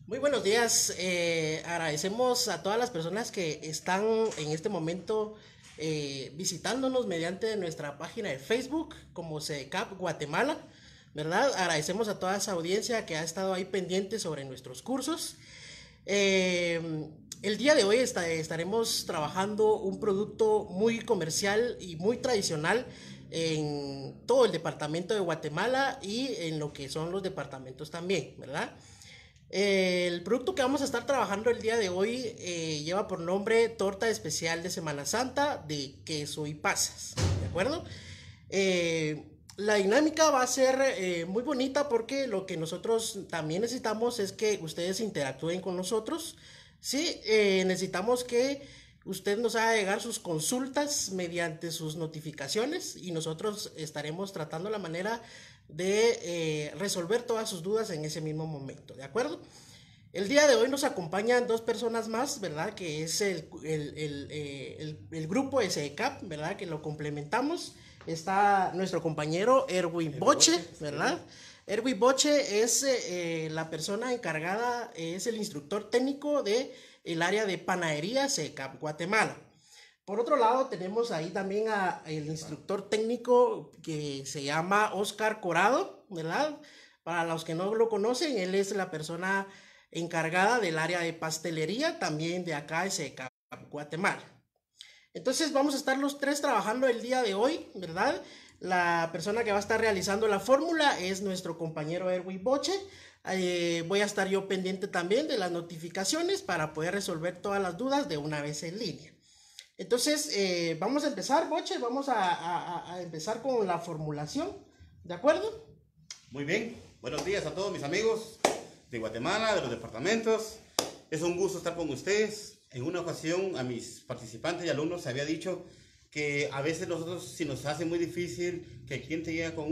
Muy buenos días. Agradecemos a todas las personas que están en este momento visitándonos mediante nuestra página de Facebook como CECAP Guatemala, ¿verdad? Agradecemos a toda esa audiencia que ha estado ahí pendiente sobre nuestros cursos. El día de hoy estaremos trabajando un producto muy comercial y muy tradicional en todo el departamento de Guatemala y en lo que son los departamentos también, ¿verdad? El producto que vamos a estar trabajando el día de hoy lleva por nombre torta especial de Semana Santa de queso y pasas, ¿de acuerdo? La dinámica va a ser muy bonita porque lo que nosotros también necesitamos es que ustedes interactúen con nosotros. Sí, necesitamos que usted nos haga llegar sus consultas mediante sus notificaciones y nosotros estaremos tratando la manera de resolver todas sus dudas en ese mismo momento, ¿de acuerdo? El día de hoy nos acompañan dos personas más, ¿verdad? Que es el grupo SECAP, ¿verdad? Que lo complementamos. Está nuestro compañero Erwin Boche, ¿verdad? Erwin Boche es la persona encargada, es el instructor técnico de el área de panadería SECAP Guatemala. Por otro lado, tenemos ahí también a el instructor técnico que se llama Oscar Corado, ¿verdad? Para los que no lo conocen, él es la persona encargada del área de pastelería, también de acá de SECAP Guatemala. Entonces vamos a estar los tres trabajando el día de hoy, ¿verdad? La persona que va a estar realizando la fórmula es nuestro compañero Erwin Boche. Voy a estar yo pendiente también de las notificaciones para poder resolver todas las dudas de una vez en línea. Entonces, vamos a empezar, Boche, vamos a empezar con la formulación, ¿de acuerdo? Muy bien, buenos días a todos mis amigos de Guatemala, de los departamentos. Es un gusto estar con ustedes. En una ocasión a mis participantes y alumnos se había dicho que a veces nosotros, si nos hace muy difícil que el cliente llegue con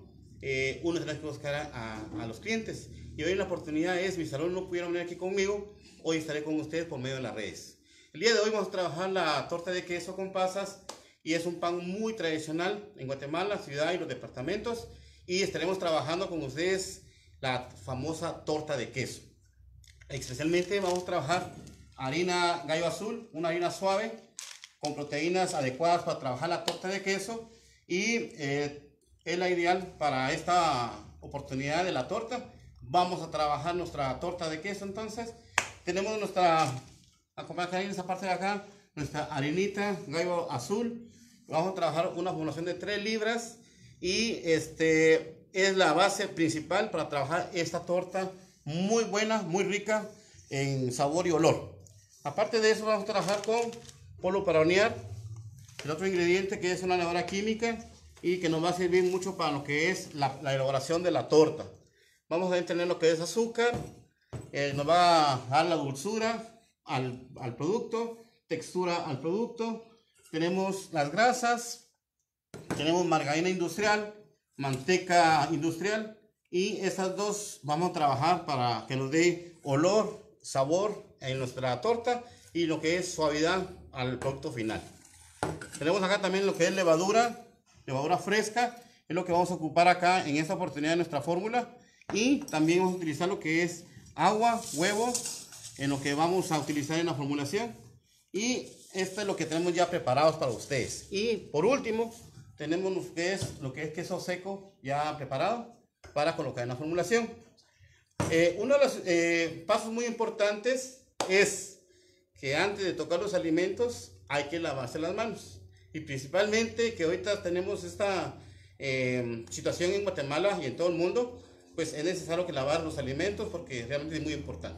uno tiene que buscar a los clientes. Y hoy la oportunidad es, mis alumnos no pudieron venir aquí conmigo, hoy estaré con ustedes por medio de las redes. El día de hoy vamos a trabajar la torta de queso con pasas y es un pan muy tradicional en Guatemala, ciudad y los departamentos. Y estaremos trabajando con ustedes la famosa torta de queso. Especialmente vamos a trabajar harina gallo azul, una harina suave con proteínas adecuadas para trabajar la torta de queso y es la ideal para esta oportunidad de la torta. Vamos a trabajar nuestra torta de queso. Entonces tenemos nuestra, acompañar en esa parte de acá, nuestra harinita gallo azul. Vamos a trabajar una formulación de 3 libras y es la base principal para trabajar esta torta muy buena, muy rica en sabor y olor. Aparte de eso vamos a trabajar con polvo para hornear, el otro ingrediente que es una levadura química y que nos va a servir mucho para lo que es la elaboración de la torta. Vamos a tener lo que es azúcar, nos va a dar la dulzura al producto, textura al producto. Tenemos las grasas, tenemos margarina industrial, manteca industrial y estas dos vamos a trabajar para que nos dé olor, sabor en nuestra torta y lo que es suavidad al producto final. Tenemos acá también lo que es levadura fresca, es lo que vamos a ocupar acá en esta oportunidad de nuestra fórmula y también vamos a utilizar lo que es agua, huevo, en lo que vamos a utilizar en la formulación y esto es lo que tenemos ya preparados para ustedes. Y por último tenemos lo que es queso seco ya preparado para colocar en la formulación. Uno de los pasos muy importantes es que antes de tocar los alimentos hay que lavarse las manos y principalmente que ahorita tenemos esta situación en Guatemala y en todo el mundo, pues es necesario que lavar los alimentos porque realmente es muy importante.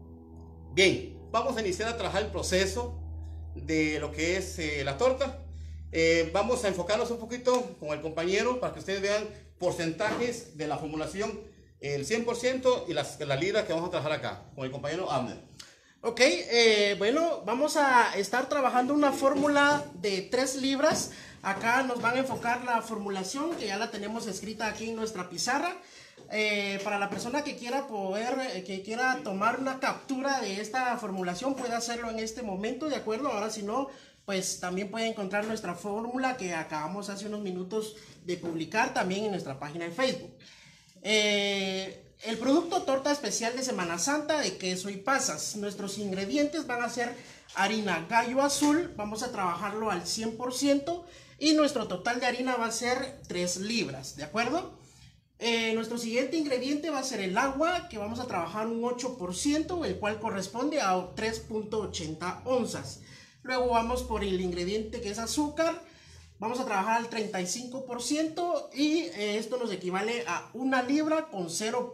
Bien, vamos a iniciar a trabajar el proceso de lo que es la torta. Vamos a enfocarnos un poquito con el compañero para que ustedes vean porcentajes de la formulación, el 100% y las libras que vamos a trabajar acá con el compañero Abner. Ok, bueno, vamos a estar trabajando una fórmula de 3 libras. Acá nos van a enfocar la formulación, que ya la tenemos escrita aquí en nuestra pizarra. Para la persona que quiera que quiera tomar una captura de esta formulación, puede hacerlo en este momento, ¿de acuerdo? Ahora si no, pues también puede encontrar nuestra fórmula que acabamos hace unos minutos de publicar también en nuestra página de Facebook. el producto torta especial de Semana Santa de queso y pasas. Nuestros ingredientes van a ser harina gallo azul, vamos a trabajarlo al 100% y nuestro total de harina va a ser 3 libras, ¿de acuerdo? Nuestro siguiente ingrediente va a ser el agua, que vamos a trabajar un 8%, el cual corresponde a 3.80 onzas. Luego vamos por el ingrediente que es azúcar, vamos a trabajar al 35% y esto nos equivale a 1 libra con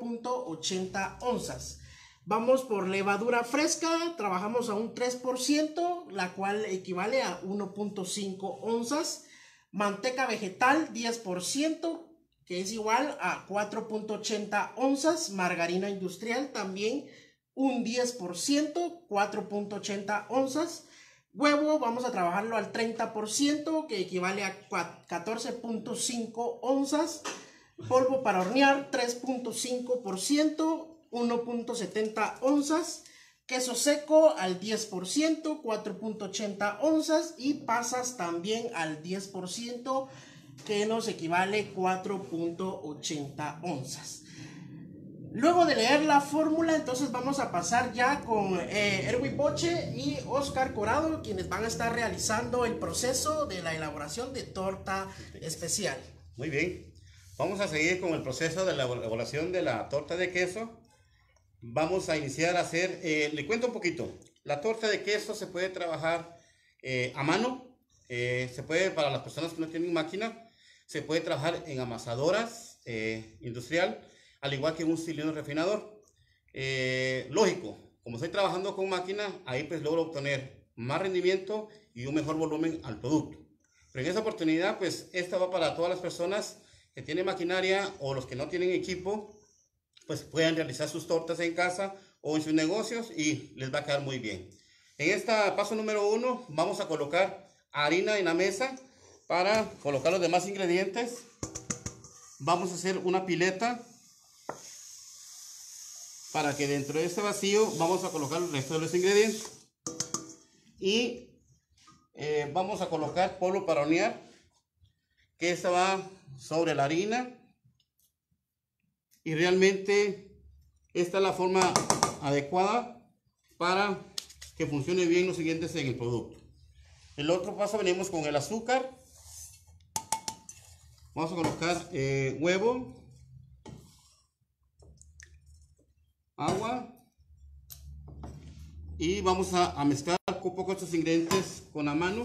0.80 onzas. Vamos por levadura fresca, trabajamos a un 3%, la cual equivale a 1.5 onzas. Manteca vegetal 10%, que es igual a 4.80 onzas. Margarina industrial también un 10%, 4.80 onzas. Huevo vamos a trabajarlo al 30%, que equivale a 14.5 onzas. Polvo para hornear 3.5%, 1.70 onzas. Queso seco al 10%, 4.80 onzas. Y pasas también al 10%, que nos equivale 4.80 onzas. Luego de leer la fórmula, entonces vamos a pasar ya con Erwin Boche y Oscar Corado, quienes van a estar realizando el proceso de la elaboración de torta especial. Muy bien, vamos a seguir con el proceso de la elaboración de la torta de queso. Vamos a iniciar a hacer, le cuento un poquito, la torta de queso se puede trabajar a mano, se puede, para las personas que no tienen máquina, se puede trabajar en amasadoras industrial, al igual que un cilindro refinador. Lógico, como estoy trabajando con máquina, ahí pues logro obtener más rendimiento y un mejor volumen al producto. Pero en esa oportunidad, pues esta va para todas las personas que tienen maquinaria o los que no tienen equipo, pues pueden realizar sus tortas en casa o en sus negocios y les va a quedar muy bien. En este paso número 1 vamos a colocar harina en la mesa para colocar los demás ingredientes. Vamos a hacer una pileta para que dentro de este vacío vamos a colocar el resto de los ingredientes. Y vamos a colocar polvo para hornear, que esta va sobre la harina. Y realmente esta es la forma adecuada para que funcione bien los siguientes en el producto. El otro paso, venimos con el azúcar. Vamos a colocar huevo, agua y vamos a mezclar un poco estos ingredientes con la mano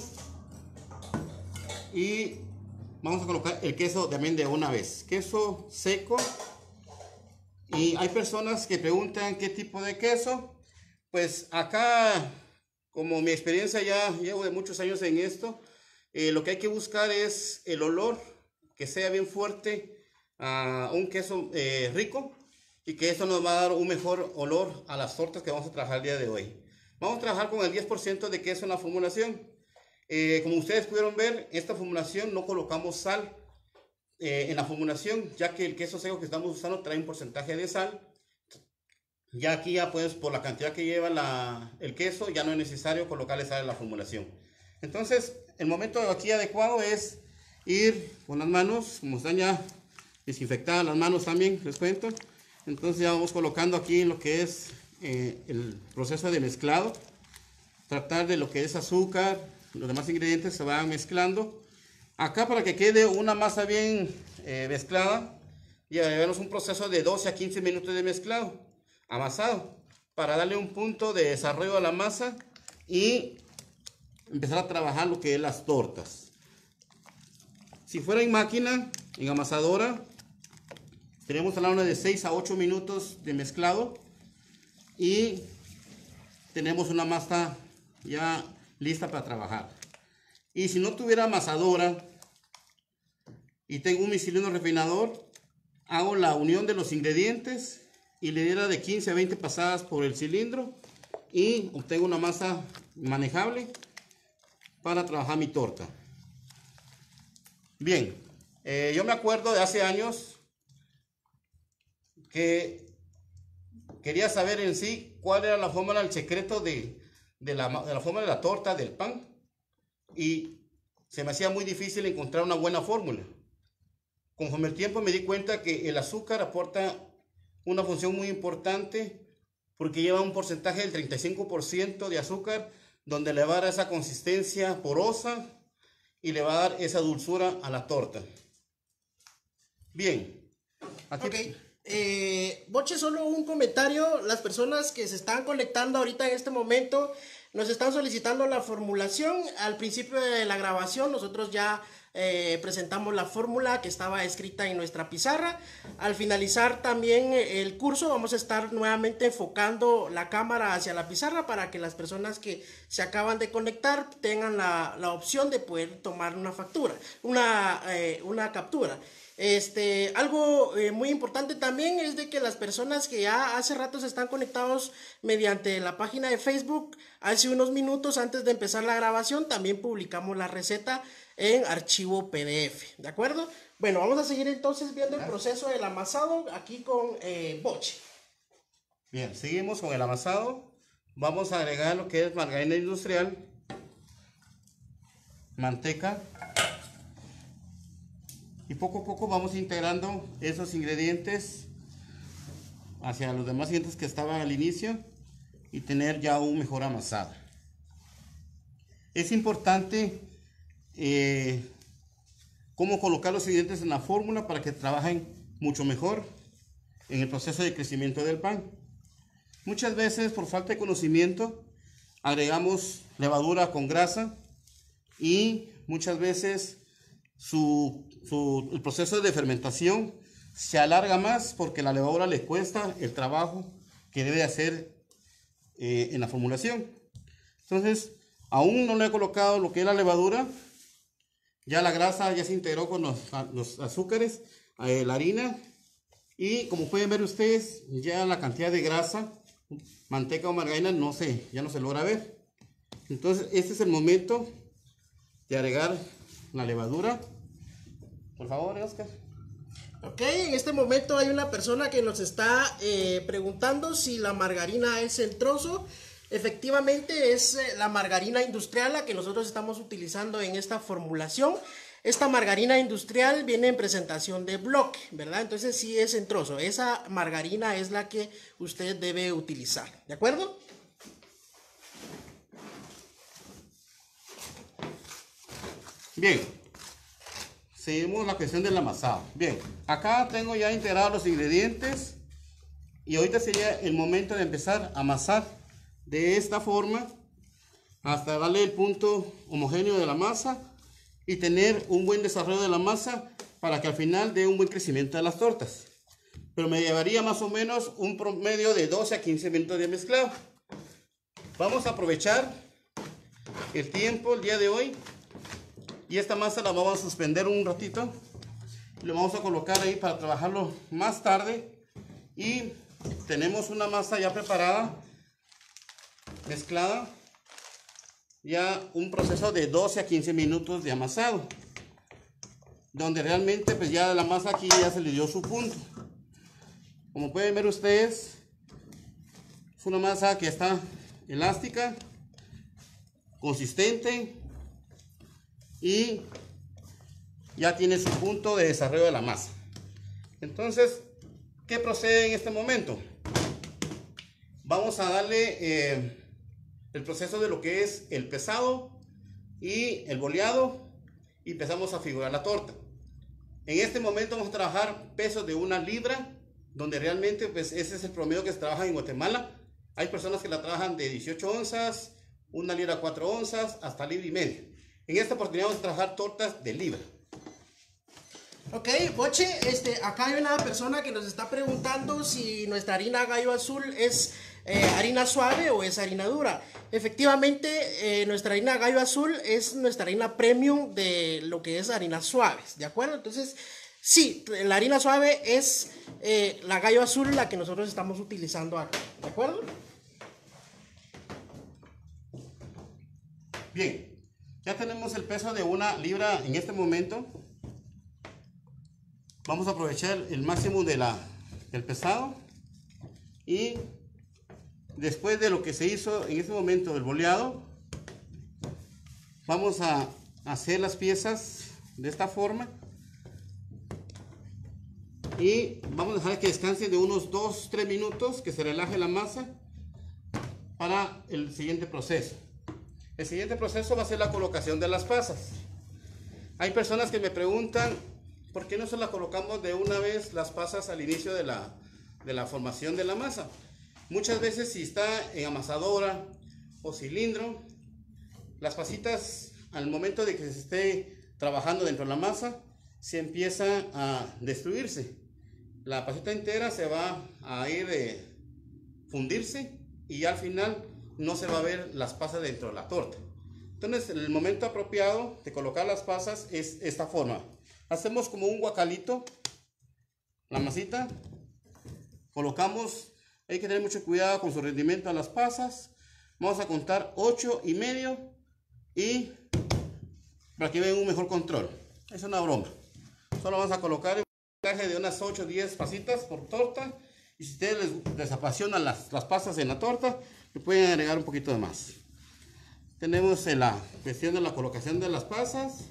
y vamos a colocar el queso también de una vez, queso seco. Y hay personas que preguntan qué tipo de queso. Pues acá, como mi experiencia ya llevo de muchos años en esto, lo que hay que buscar es el olor que sea bien fuerte a un queso rico, y que eso nos va a dar un mejor olor a las tortas que vamos a trabajar el día de hoy. Vamos a trabajar con el 10% de queso en la formulación. Como ustedes pudieron ver, esta formulación no colocamos sal en la formulación, ya que el queso seco que estamos usando trae un porcentaje de sal. Ya aquí, ya pues, por la cantidad que lleva el queso, ya no es necesario colocarle sal en la formulación. Entonces, el momento aquí adecuado es ir con las manos, como están ya desinfectadas las manos también, les cuento. Entonces ya vamos colocando aquí lo que es el proceso de mezclado. Tratar de lo que es azúcar, los demás ingredientes se van mezclando. Acá, para que quede una masa bien mezclada, llevamos un proceso de 12 a 15 minutos de mezclado, amasado, para darle un punto de desarrollo a la masa y empezar a trabajar lo que es las tortas. Si fuera en máquina, en amasadora, tenemos a la hora de 6 a 8 minutos de mezclado y tenemos una masa ya lista para trabajar. Y si no tuviera amasadora y tengo un cilindro refinador, hago la unión de los ingredientes y le diera de 15 a 20 pasadas por el cilindro y obtengo una masa manejable para trabajar mi torta. Bien, yo me acuerdo de hace años que quería saber en sí cuál era la fórmula, el secreto de la forma de la torta, del pan, y se me hacía muy difícil encontrar una buena fórmula. Conforme el tiempo me di cuenta que el azúcar aporta una función muy importante porque lleva un porcentaje del 35% de azúcar, donde le va a dar esa consistencia porosa y le va a dar esa dulzura a la torta. Bien. Aquí... Ok. Boche, solo un comentario. Las personas que se están conectando ahorita en este momento nos están solicitando la formulación. Al principio de la grabación nosotros ya presentamos la fórmula que estaba escrita en nuestra pizarra. Al finalizar también el curso vamos a estar nuevamente enfocando la cámara hacia la pizarra para que las personas que se acaban de conectar tengan la opción de poder tomar una factura, una captura. Algo muy importante también es de que las personas que ya hace rato se están conectados mediante la página de Facebook, hace unos minutos antes de empezar la grabación también publicamos la receta en archivo PDF, ¿de acuerdo? Bueno, vamos a seguir entonces viendo el proceso del amasado aquí con Boche. Bien, seguimos con el amasado. Vamos a agregar lo que es margarina industrial, manteca, y poco a poco vamos integrando esos ingredientes hacia los demás ingredientes que estaban al inicio y tener ya un mejor amasado. Es importante cómo colocar los ingredientes en la fórmula para que trabajen mucho mejor en el proceso de crecimiento del pan. Muchas veces por falta de conocimiento agregamos levadura con grasa y muchas veces el proceso de fermentación se alarga más porque la levadura le cuesta el trabajo que debe hacer en la formulación. Entonces, aún no le he colocado lo que es la levadura, ya la grasa ya se integró con los azúcares, la harina, y como pueden ver ustedes, ya la cantidad de grasa, manteca o margarina ya no se logra ver. Entonces, este es el momento de agregar la levadura. Por favor, Oscar. Ok, en este momento hay una persona que nos está preguntando si la margarina es en trozo. Efectivamente es la margarina industrial la que nosotros estamos utilizando en esta formulación. Esta margarina industrial viene en presentación de bloque, ¿verdad? Entonces sí es en trozo. Esa margarina es la que usted debe utilizar, ¿de acuerdo? Bien. Seguimos la cuestión del amasado. Bien, acá tengo ya integrados los ingredientes y ahorita sería el momento de empezar a amasar de esta forma hasta darle el punto homogéneo de la masa y tener un buen desarrollo de la masa para que al final dé un buen crecimiento de las tortas. Pero me llevaría más o menos un promedio de 12 a 15 minutos de mezclado. Vamos a aprovechar el tiempo el día de hoy. Y esta masa la vamos a suspender un ratito. Lo vamos a colocar ahí para trabajarlo más tarde. Y tenemos una masa ya preparada, mezclada. Ya un proceso de 12 a 15 minutos de amasado. Donde realmente pues ya la masa aquí ya se le dio su punto. Como pueden ver ustedes, es una masa que está elástica, consistente. Y ya tiene su punto de desarrollo de la masa. Entonces, ¿qué procede en este momento? Vamos a darle el proceso de lo que es el pesado y el boleado y empezamos a figurar la torta. En este momento vamos a trabajar pesos de 1 libra, donde realmente pues ese es el promedio que se trabaja en Guatemala. Hay personas que la trabajan de 18 onzas, 1 libra 4 onzas, hasta libra y media. En esta oportunidad vamos a trabajar tortas de libra. Ok, Boche, acá hay una persona que nos está preguntando si nuestra harina Gallo Azul es harina suave o es harina dura. Efectivamente, nuestra harina Gallo Azul es nuestra harina premium de lo que es harinas suaves, ¿de acuerdo? Entonces, sí, la harina suave es la Gallo Azul, la que nosotros estamos utilizando acá, ¿de acuerdo? Bien. Ya tenemos el peso de 1 libra en este momento. Vamos a aprovechar el máximo del pesado. Y después de lo que se hizo en este momento del boleado, vamos a hacer las piezas de esta forma. y vamos a dejar que descanse de unos 2-3 minutos, que se relaje la masa para el siguiente proceso. El siguiente proceso va a ser la colocación de las pasas. Hay personas que me preguntan por qué no se la colocamos de una vez las pasas al inicio de la formación de la masa. Muchas veces, si está en amasadora o cilindro, las pasitas al momento de que se esté trabajando dentro de la masa se empieza a destruirse. La pasita entera se va a ir fundirse y al final no se va a ver las pasas dentro de la torta. Entonces, el momento apropiado de colocar las pasas es esta forma. Hacemos como un guacalito la masita, colocamos, hay que tener mucho cuidado con su rendimiento de las pasas. Vamos a contar 8,5 y para que vean un mejor control. Es una broma. Solo vamos a colocar un porcentaje de unas 8 o 10 pasitas por torta. Y si a ustedes les apasionan las pasas en la torta, le pueden agregar un poquito de más. Tenemos la cuestión de la colocación de las pasas.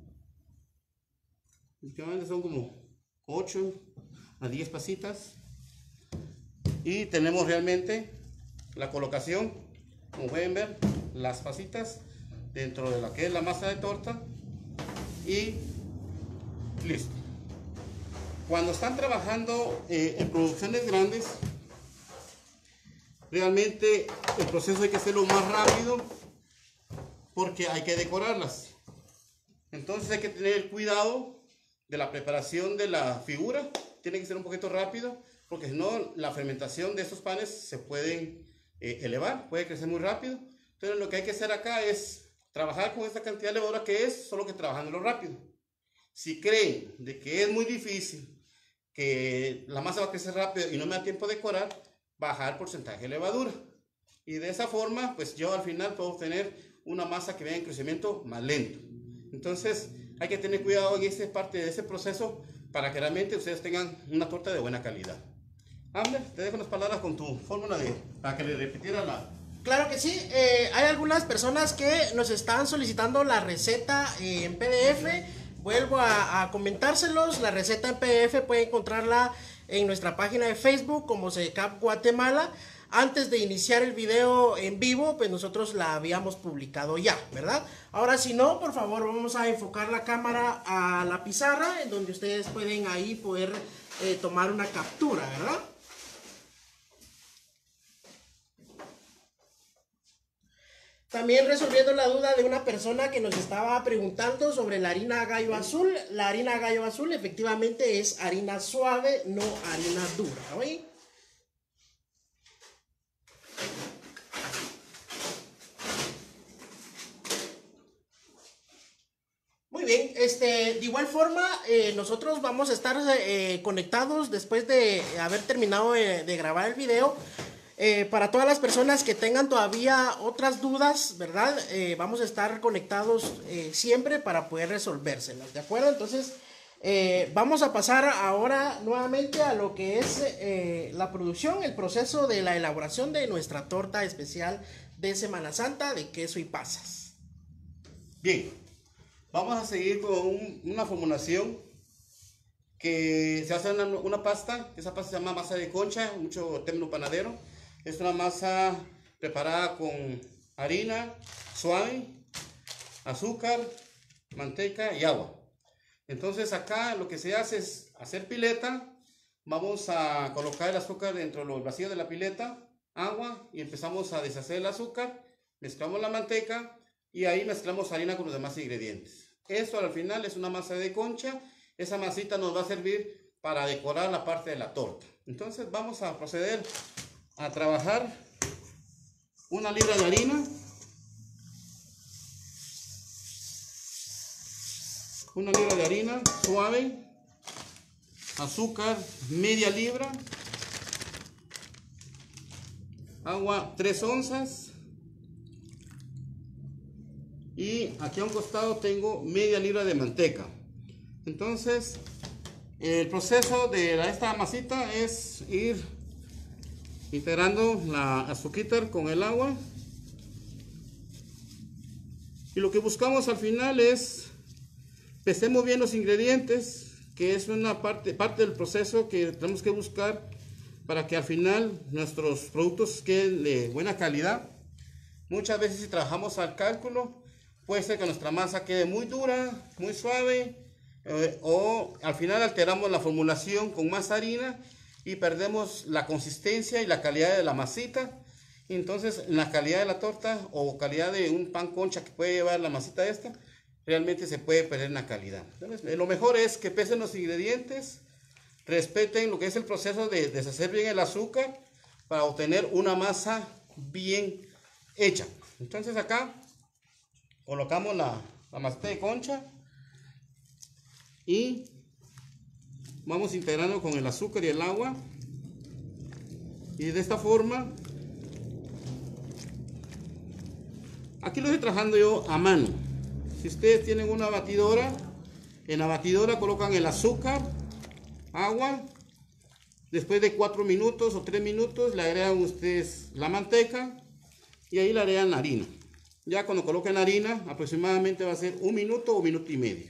Últimamente son como 8 a 10 pasitas. Y tenemos realmente la colocación, como pueden ver, las pasitas dentro de la que es la masa de torta. Y listo. Cuando están trabajando en producciones grandes, realmente el proceso hay que hacerlo más rápido porque hay que decorarlas. Entonces hay que tener cuidado de la preparación de la figura. Tiene que ser un poquito rápido porque si no, la fermentación de estos panes se pueden elevar, puede crecer muy rápido. Entonces lo que hay que hacer acá es trabajar con esta cantidad de levadura que es, solo que trabajándolo rápido. Si creen de que es muy difícil, que la masa va a crecer rápido y no me da tiempo de decorar, bajar el porcentaje de levadura. Y de esa forma, pues yo al final puedo obtener una masa que vaya en crecimiento más lento. Entonces hay que tener cuidado en esta parte de ese proceso para que realmente ustedes tengan una torta de buena calidad. Amber, te dejo unas palabras con tu fórmula para que le repitiera la... Claro que sí, hay algunas personas que nos están solicitando la receta en PDF. Vuelvo a comentárselos. La receta en PDF pueden encontrarla en nuestra página de Facebook como SEDECAP Guatemala. Antes de iniciar el video en vivo, pues nosotros la habíamos publicado ya, ¿verdad? Ahora, si no, por favor, vamos a enfocar la cámara a la pizarra, en donde ustedes pueden ahí poder tomar una captura, ¿verdad? También resolviendo la duda de una persona que nos estaba preguntando sobre la harina gallo azul. La harina gallo azul efectivamente es harina suave, no harina dura, ¿oí? Muy bien, de igual forma nosotros vamos a estar conectados después de haber terminado de grabar el video. Para todas las personas que tengan todavía otras dudas, ¿verdad? Vamos a estar conectados siempre para poder resolvérselas, ¿de acuerdo? Entonces, vamos a pasar ahora nuevamente a lo que es la producción, el proceso de la elaboración de nuestra torta especial de Semana Santa de queso y pasas. Bien, vamos a seguir con una formulación que se hace una pasta. Esa pasta se llama masa de concha, mucho término panadero. Es una masa preparada con harina suave, azúcar, manteca y agua. Entonces acá lo que se hace es hacer pileta. Vamos a colocar el azúcar dentro del vacío de la pileta, agua, y empezamos a deshacer el azúcar. Mezclamos la manteca y ahí mezclamos harina con los demás ingredientes. Esto al final es una masa de concha. Esa masita nos va a servir para decorar la parte de la torta. Entonces vamos a proceder a trabajar 1 libra de harina, 1 libra de harina suave, azúcar media libra, agua 3 onzas y aquí a un costado tengo media libra de manteca. Entonces el proceso de esta masita es ir integrando la azúcar con el agua, y lo que buscamos al final es pesemos bien los ingredientes que es una parte del proceso que tenemos que buscar para que al final nuestros productos queden de buena calidad. Muchas veces si trabajamos al cálculo, puede ser que nuestra masa quede muy dura, muy suave, o al final alteramos la formulación con más harina y perdemos la consistencia y la calidad de la masita. Entonces, la calidad de la torta o calidad de un pan concha que puede llevar la masita esta, realmente se puede perder en la calidad. Entonces, lo mejor es que pesen los ingredientes, respeten lo que es el proceso de deshacer bien el azúcar para obtener una masa bien hecha. Entonces acá colocamos la masita de concha y vamos integrando con el azúcar y el agua, y de esta forma aquí lo estoy trabajando yo a mano. Si ustedes tienen una batidora, en la batidora colocan el azúcar, agua, después de 4 minutos o 3 minutos le agregan ustedes la manteca y ahí le agregan la harina. Ya cuando coloquen la harina aproximadamente va a ser 1 minuto o minuto y medio.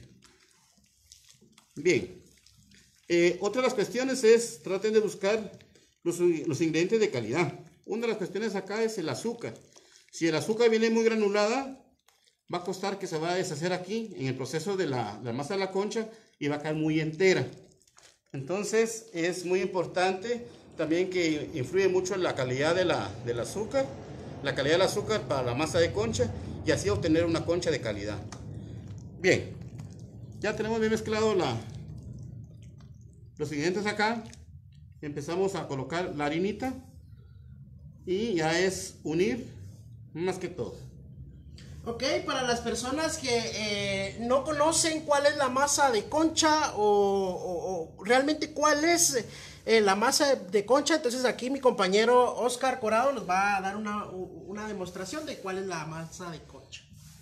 Bien, otra de las cuestiones es traten de buscar los ingredientes de calidad. Una de las cuestiones acá es el azúcar. Si el azúcar viene muy granulada, va a costar que se va a deshacer aquí en el proceso de la masa de la concha y va a caer muy entera. Entonces es muy importante también que influye mucho en la calidad del azúcar, la calidad del azúcar para la masa de concha, y así obtener una concha de calidad. Bien, ya tenemos bien mezclado los ingredientes acá. Empezamos a colocar la harinita y ya es unir más que todo. Ok, para las personas que no conocen cuál es la masa de concha o realmente cuál es la masa de concha, entonces aquí mi compañero Oscar Corado nos va a dar una demostración de cuál es la masa de concha.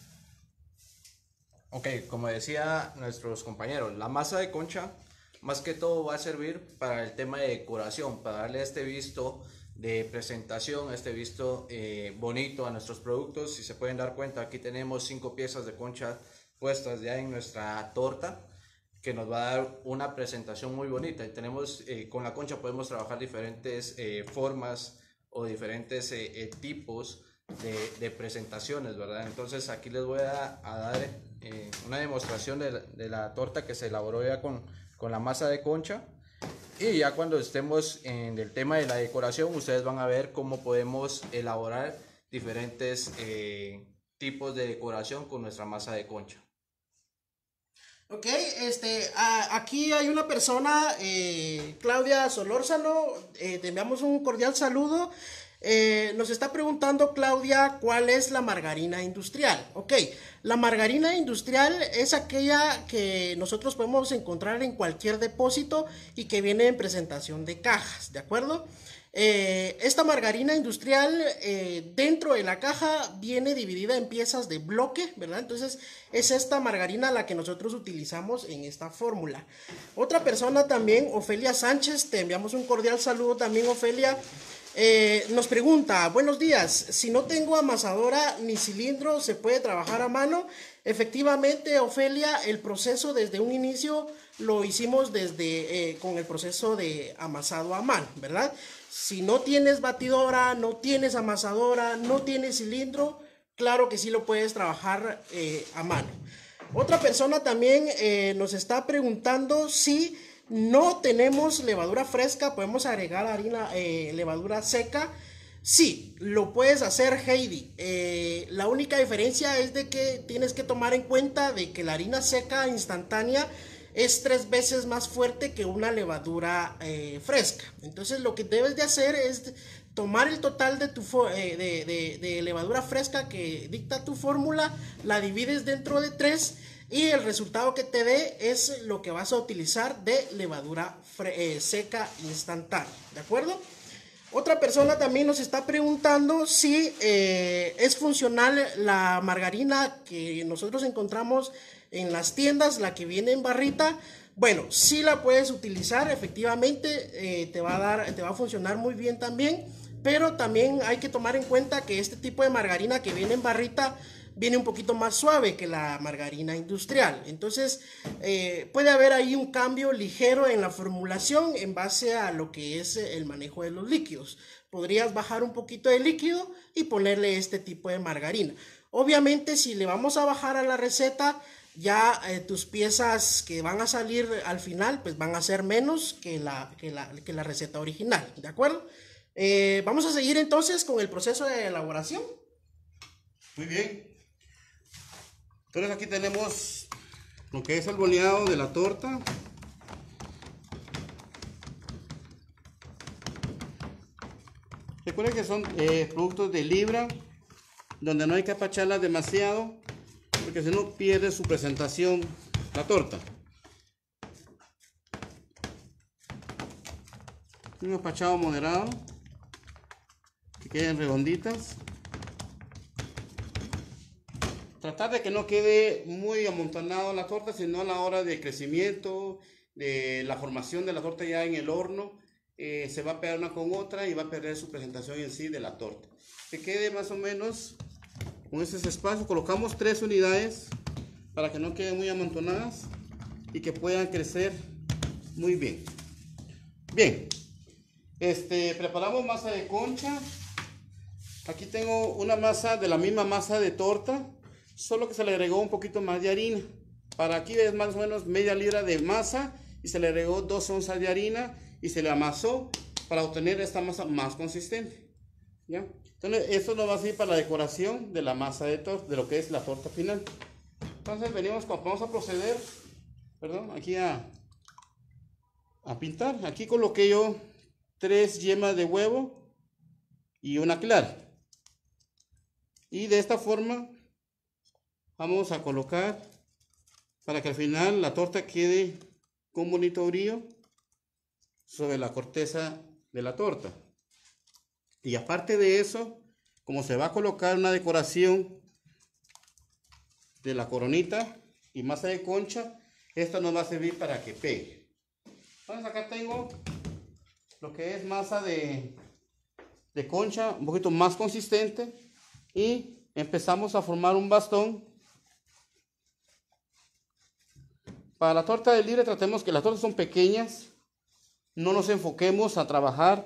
Ok, como decía nuestros compañeros, la masa de concha más que todo va a servir para el tema de decoración, para darle este visto de presentación, este visto bonito a nuestros productos. Si se pueden dar cuenta, aquí tenemos 5 piezas de concha puestas ya en nuestra torta, que nos va a dar una presentación muy bonita. Y tenemos, con la concha podemos trabajar diferentes formas o diferentes tipos de presentaciones, ¿verdad? Entonces aquí les voy a dar una demostración de la torta que se elaboró ya con la masa de concha. Y ya cuando estemos en el tema de la decoración, ustedes van a ver cómo podemos elaborar diferentes tipos de decoración con nuestra masa de concha. Ok, aquí hay una persona, Claudia Solórzano, te enviamos un cordial saludo. Nos está preguntando Claudia cuál es la margarina industrial. Ok, la margarina industrial es aquella que nosotros podemos encontrar en cualquier depósito y que viene en presentación de cajas, ¿de acuerdo? Esta margarina industrial dentro de la caja viene dividida en piezas de bloque, ¿verdad? Entonces es esta margarina la que nosotros utilizamos en esta fórmula. Otra persona también, Ofelia Sánchez, te enviamos un cordial saludo también, Ofelia. Nos pregunta, buenos días, si no tengo amasadora ni cilindro, ¿se puede trabajar a mano? Efectivamente, Ofelia, el proceso desde un inicio lo hicimos con el proceso de amasado a mano, ¿verdad? Si no tienes batidora, no tienes amasadora, no tienes cilindro, claro que sí lo puedes trabajar a mano. Otra persona también nos está preguntando si no tenemos levadura fresca, podemos agregar harina, levadura seca. Sí, lo puedes hacer, Heidi. La única diferencia es de que tienes que tomar en cuenta de que la harina seca instantánea es 3 veces más fuerte que una levadura fresca. Entonces lo que debes de hacer es tomar el total de tu de levadura fresca que dicta tu fórmula, la divides dentro de 3 y el resultado que te dé es lo que vas a utilizar de levadura seca instantánea, ¿de acuerdo? Otra persona también nos está preguntando si es funcional la margarina que nosotros encontramos en las tiendas, la que viene en barrita. Bueno, sí la puedes utilizar, efectivamente te va a funcionar muy bien también, pero también hay que tomar en cuenta que este tipo de margarina que viene en barrita viene un poquito más suave que la margarina industrial. Entonces puede haber ahí un cambio ligero en la formulación en base a lo que es el manejo de los líquidos. Podrías bajar un poquito de líquido y ponerle este tipo de margarina. Obviamente, si le vamos a bajar a la receta, ya tus piezas que van a salir al final pues van a ser menos que la receta original, ¿de acuerdo? Vamos a seguir entonces con el proceso de elaboración. Muy bien. Entonces aquí tenemos lo que es el boleado de la torta. Recuerden que son productos de libra, donde no hay que apacharlas demasiado, porque si no pierde su presentación la torta. Un apachado moderado, que queden redonditas. Tratar de que no quede muy amontonado la torta, sino a la hora del crecimiento, de la formación de la torta ya en el horno, se va a pegar una con otra y va a perder su presentación en sí de la torta. Que quede más o menos con ese espacio. Colocamos 3 unidades para que no queden muy amontonadas y que puedan crecer muy bien. Bien, preparamos masa de concha. Aquí tengo una masa de la misma masa de torta, solo que se le agregó un poquito más de harina. Para aquí es más o menos media libra de masa y se le agregó 2 onzas de harina y se le amasó para obtener esta masa más consistente. ¿Ya? Entonces esto nos va a servir para la decoración de la masa de torta, de lo que es la torta final. Entonces vamos a proceder, aquí a pintar. Aquí coloqué yo 3 yemas de huevo y una clara. Y de esta forma vamos a colocar para que al final la torta quede con bonito brillo sobre la corteza de la torta. Y aparte de eso, como se va a colocar una decoración de la coronita y masa de concha, esto nos va a servir para que pegue. Entonces acá tengo lo que es masa de concha, un poquito más consistente, y empezamos a formar un bastón. Para la torta de libre tratemos que las tortas son pequeñas, no nos enfoquemos a trabajar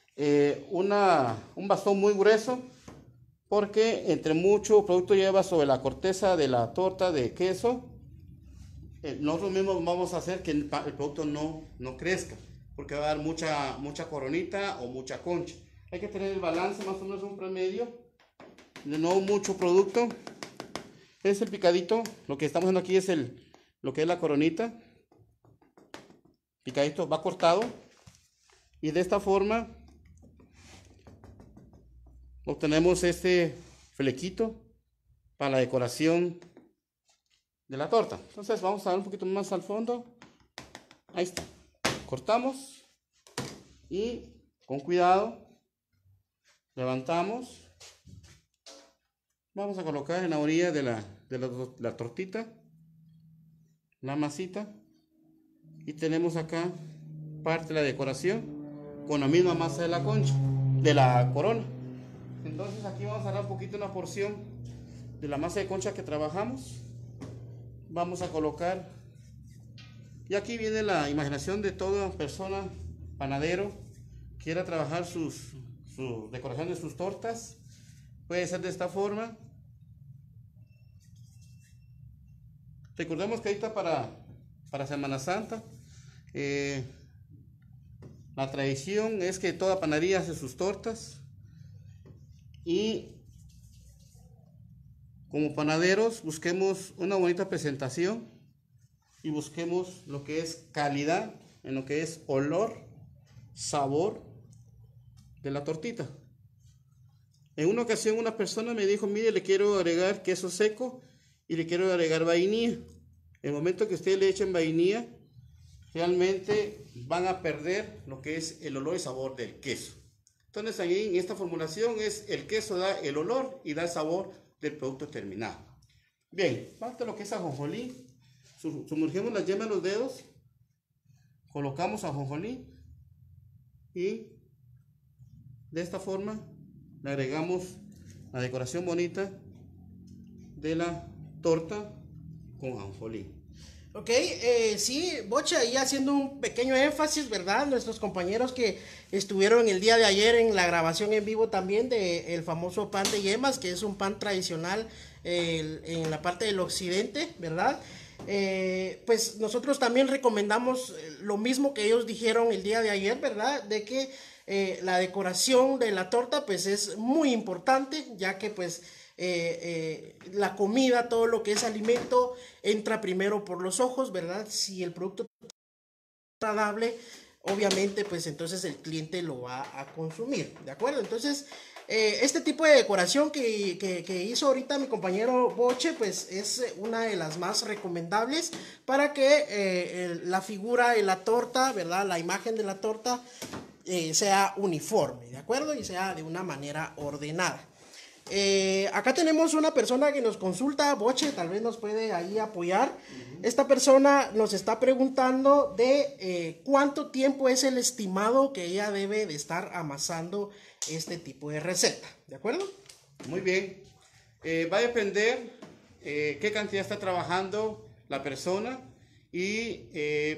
un bastón muy grueso, porque entre mucho producto lleva sobre la corteza de la torta de queso, nosotros mismos vamos a hacer que el producto no crezca, porque va a dar mucha coronita o mucha concha. Hay que tener el balance, más o menos un promedio, de no mucho producto. Es el picadito, lo que estamos haciendo aquí es lo que es la coronita, picadito, va cortado, y de esta forma obtenemos este flequito para la decoración de la torta. Entonces vamos a dar un poquito más al fondo. Ahí está. Cortamos y con cuidado levantamos. Vamos a colocar en la orilla de la tortita la masita, y tenemos acá parte de la decoración con la misma masa de la concha, de la corona. Entonces aquí vamos a dar un poquito una porción de la masa de concha que trabajamos. Vamos a colocar, y aquí viene la imaginación de toda persona, panadero, quiera trabajar su decoración de sus tortas. Puede ser de esta forma. Recordemos que ahorita para Semana Santa, la tradición es que toda panadería hace sus tortas, y como panaderos busquemos una bonita presentación y busquemos lo que es calidad en lo que es olor, sabor de la tortita. En una ocasión una persona me dijo: mire, le quiero agregar queso seco y le quiero agregar vainilla. El momento que ustedes le echen vainilla, realmente van a perder lo que es el olor y sabor del queso. Entonces ahí en esta formulación es el queso da el olor y da el sabor del producto terminado. Bien, falta lo que es ajonjolí. Sumergimos la yema en los dedos, colocamos ajonjolí y de esta forma le agregamos la decoración bonita de la torta con ajonjolí. Ok, sí, Boche, ahí haciendo un pequeño énfasis, ¿verdad? Nuestros compañeros que estuvieron el día de ayer en la grabación en vivo también de el famoso pan de yemas, que es un pan tradicional en la parte del occidente, ¿verdad? Pues nosotros también recomendamos lo mismo que ellos dijeron el día de ayer, ¿verdad? De que la decoración de la torta pues es muy importante, ya que pues la comida, todo lo que es alimento, entra primero por los ojos, ¿verdad? Si el producto es agradable, obviamente, pues entonces el cliente lo va a consumir, ¿de acuerdo? Entonces, este tipo de decoración que hizo ahorita mi compañero Boche, pues es una de las más recomendables para que la figura de la torta, ¿verdad? La imagen de la torta sea uniforme, ¿de acuerdo? Y sea de una manera ordenada. Acá tenemos una persona que nos consulta, Boche, tal vez nos puede ahí apoyar. Esta persona nos está preguntando de cuánto tiempo es el estimado que ella debe de estar amasando este tipo de receta, ¿de acuerdo? Muy bien. Va a depender qué cantidad está trabajando la persona y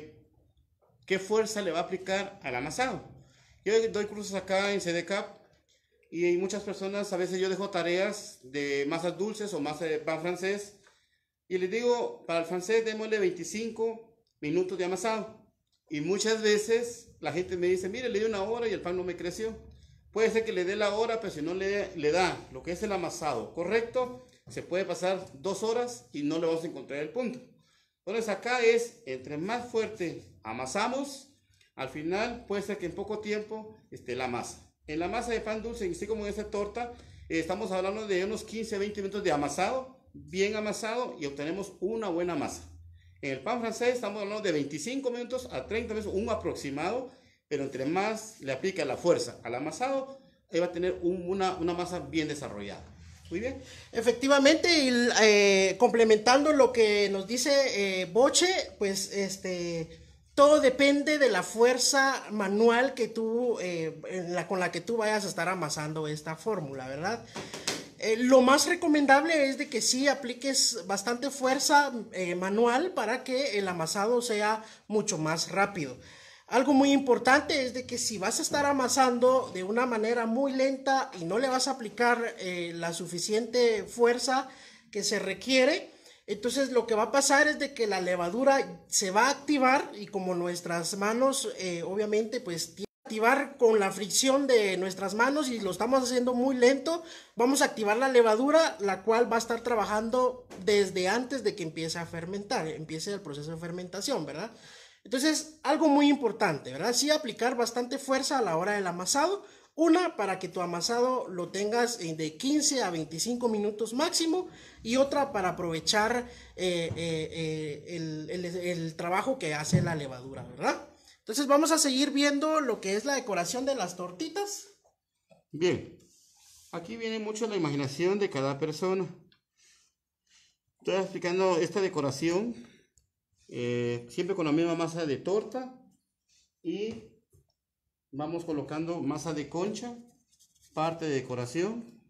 qué fuerza le va a aplicar al amasado. Yo doy cursos acá en CDCAP. Y hay muchas personas, a veces yo dejo tareas de masas dulces o masa de pan francés. Y les digo, para el francés démosle 25 minutos de amasado. Y muchas veces la gente me dice, mire, le di una hora y el pan no me creció. Puede ser que le dé la hora, pero si no le da lo que es el amasado correcto, se puede pasar 2 horas y no le vamos a encontrar el punto. Entonces acá es, entre más fuerte amasamos, al final puede ser que en poco tiempo esté la masa. En la masa de pan dulce, así como en esta torta, estamos hablando de unos 15-20 minutos de amasado, bien amasado, y obtenemos una buena masa. En el pan francés estamos hablando de 25 minutos a 30 minutos, un aproximado, pero entre más le aplica la fuerza al amasado, va a tener una masa bien desarrollada. Muy bien. Efectivamente, y, complementando lo que nos dice Boche, pues todo depende de la fuerza manual que tú, con la que tú vayas a estar amasando esta fórmula, ¿verdad? Lo más recomendable es de que sí apliques bastante fuerza manual para que el amasado sea mucho más rápido. Algo muy importante es de que si vas a estar amasando de una manera muy lenta y no le vas a aplicar la suficiente fuerza que se requiere, entonces lo que va a pasar es de que la levadura se va a activar y como nuestras manos obviamente pues tienen que activar con la fricción de nuestras manos y lo estamos haciendo muy lento, vamos a activar la levadura, la cual va a estar trabajando desde antes de que empiece a fermentar, empiece el proceso de fermentación, ¿verdad? Entonces, algo muy importante, ¿verdad? Sí aplicar bastante fuerza a la hora del amasado. Una, para que tu amasado lo tengas de 15 a 25 minutos máximo. Y otra, para aprovechar el trabajo que hace la levadura, ¿verdad? Entonces, vamos a seguir viendo lo que es la decoración de las tortitas. Bien. Aquí viene mucho la imaginación de cada persona. Estoy explicando esta decoración. Siempre con la misma masa de torta y vamos colocando masa de concha, parte de decoración.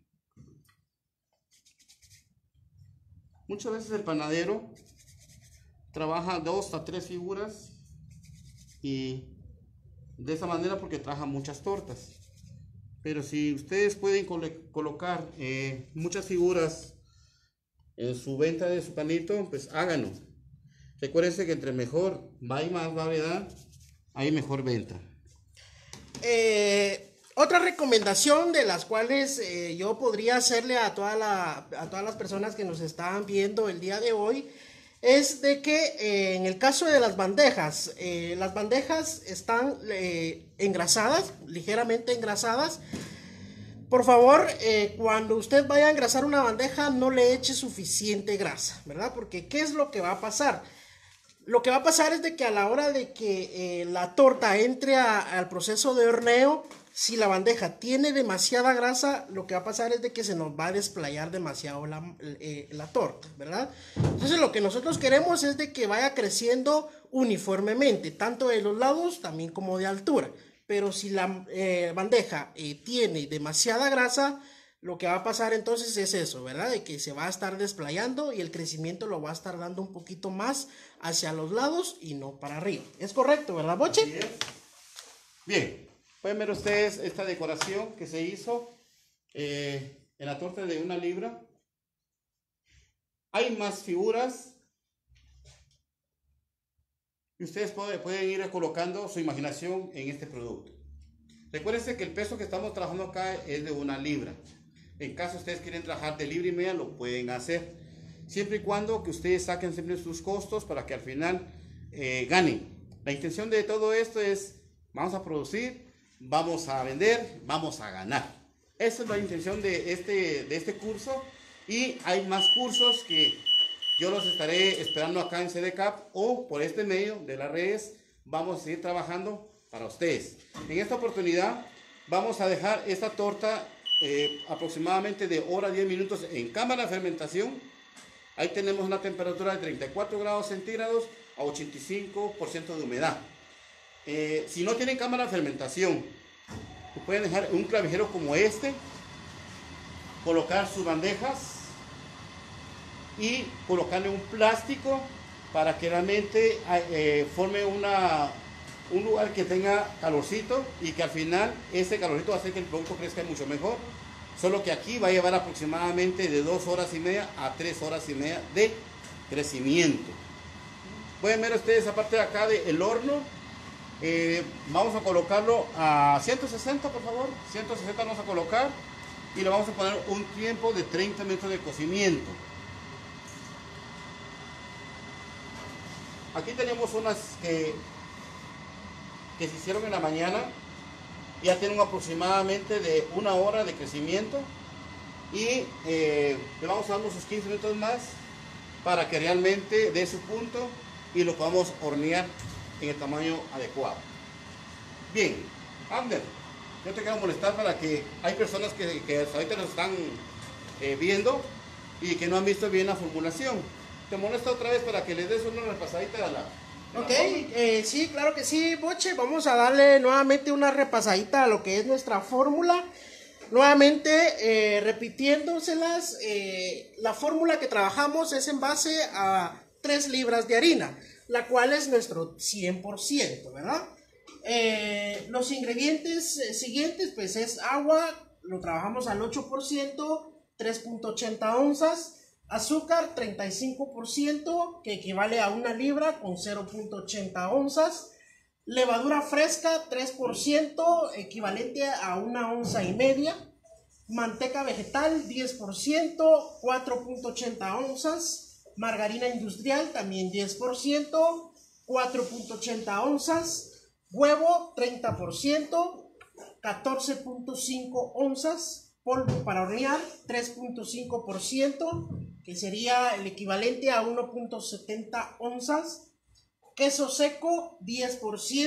Muchas veces el panadero trabaja 2 a 3 figuras y de esa manera porque trabaja muchas tortas, pero si ustedes pueden colocar muchas figuras en su venta de su panito, pues háganlo. Recuérdense que entre mejor hay más variedad, hay mejor venta. Otra recomendación de las cuales yo podría hacerle a todas las personas que nos están viendo el día de hoy es de que en el caso de las bandejas están engrasadas, ligeramente engrasadas. Por favor, cuando usted vaya a engrasar una bandeja, no le eche suficiente grasa, ¿verdad? Porque ¿qué es lo que va a pasar? Lo que va a pasar es de que a la hora de que la torta entre al proceso de horneo, si la bandeja tiene demasiada grasa, lo que va a pasar es de que se nos va a desplayar demasiado la torta, ¿verdad? Entonces lo que nosotros queremos es de que vaya creciendo uniformemente, tanto de los lados también como de altura. Pero si la bandeja tiene demasiada grasa, lo que va a pasar entonces es eso, ¿verdad? De que se va a estar desplayando y el crecimiento lo va a estar dando un poquito más hacia los lados y no para arriba. ¿Es correcto, verdad, Boche? Así es. Bien, pueden ver ustedes esta decoración que se hizo en la torta de 1 libra. Hay más figuras y ustedes pueden ir colocando su imaginación en este producto. Recuérdense que el peso que estamos trabajando acá es de 1 libra. En caso ustedes quieren trabajar de libra y media, lo pueden hacer. Siempre y cuando que ustedes saquen siempre sus costos para que al final ganen. La intención de todo esto es, vamos a producir, vamos a vender, vamos a ganar. Esa es la intención de este curso. Y hay más cursos que yo los estaré esperando acá en CDCAP o por este medio de las redes. Vamos a seguir trabajando para ustedes. En esta oportunidad vamos a dejar esta torta aproximadamente de hora 10 minutos en cámara de fermentación. Ahí tenemos una temperatura de 34 grados centígrados a 85% de humedad. Si no tienen cámara de fermentación, pueden dejar un clavijero como este, colocar sus bandejas y colocarle un plástico para que realmente forme un lugar que tenga calorcito y que al final ese calorcito va a hacer que el producto crezca mucho mejor. Solo que aquí va a llevar aproximadamente de 2 horas y media a 3 horas y media de crecimiento. Pueden ver ustedes esa parte de acá del horno. Vamos a colocarlo a 160, por favor. 160 vamos a colocar y le vamos a poner un tiempo de 30 minutos de cocimiento. Aquí tenemos unas que se hicieron en la mañana. Ya tienen aproximadamente de 1 hora de crecimiento. Y le vamos a dar unos 15 minutos más para que realmente dé su punto y lo podamos hornear en el tamaño adecuado. Bien, Abner, yo te quiero molestar para que hay personas que ahorita nos están viendo y que no han visto bien la formulación. Te molesto otra vez para que les des una repasadita a la... Ok, sí, claro que sí, Boche. Vamos a darle nuevamente una repasadita a lo que es nuestra fórmula. Nuevamente, repitiéndoselas, la fórmula que trabajamos es en base a 3 libras de harina, la cual es nuestro 100%, ¿verdad? Los ingredientes siguientes, pues es agua, lo trabajamos al 8%, 3.80 onzas. Azúcar 35%, que equivale a 1 libra con 0.80 onzas. Levadura fresca 3%, equivalente a 1 onza y media. Manteca vegetal 10%, 4.80 onzas. Margarina industrial también 10%, 4.80 onzas. Huevo 30%, 14.5 onzas. Polvo para hornear 3.5%, que sería el equivalente a 1.70 onzas. Queso seco 10%,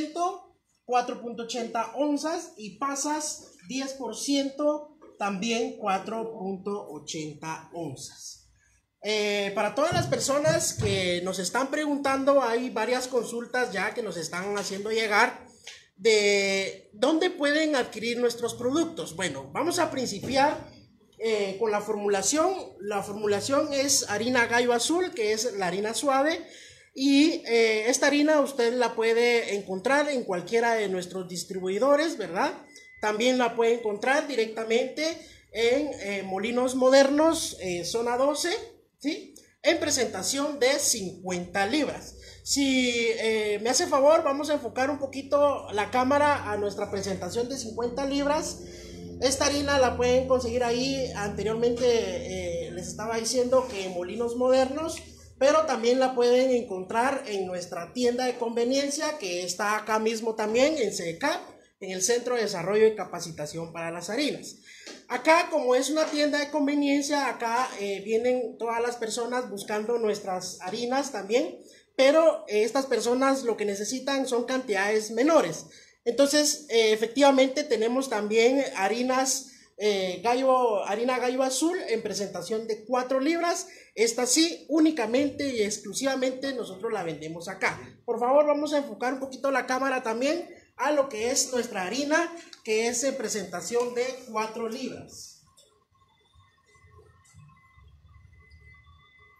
4.80 onzas. Y pasas 10%, también 4.80 onzas. Para todas las personas que nos están preguntando, hay varias consultas ya que nos están haciendo llegar de dónde pueden adquirir nuestros productos. Bueno, vamos a principiar con la formulación. La formulación es harina gallo azul, que es la harina suave, y esta harina usted la puede encontrar en cualquiera de nuestros distribuidores, ¿verdad? También la puede encontrar directamente en Molinos Modernos, zona 12, ¿sí? En presentación de 50 libras. Si me hace favor, vamos a enfocar un poquito la cámara a nuestra presentación de 50 libras. Esta harina la pueden conseguir ahí. Anteriormente les estaba diciendo que en Molinos Modernos, pero también la pueden encontrar en nuestra tienda de conveniencia, que está acá mismo también en CDCAP, en el Centro de Desarrollo y Capacitación para las Harinas. Acá, como es una tienda de conveniencia, acá vienen todas las personas buscando nuestras harinas también, pero estas personas lo que necesitan son cantidades menores. Entonces, efectivamente tenemos también harina gallo azul en presentación de 4 libras. Esta sí, únicamente y exclusivamente nosotros la vendemos acá. Por favor, vamos a enfocar un poquito la cámara también a lo que es nuestra harina, que es en presentación de 4 libras.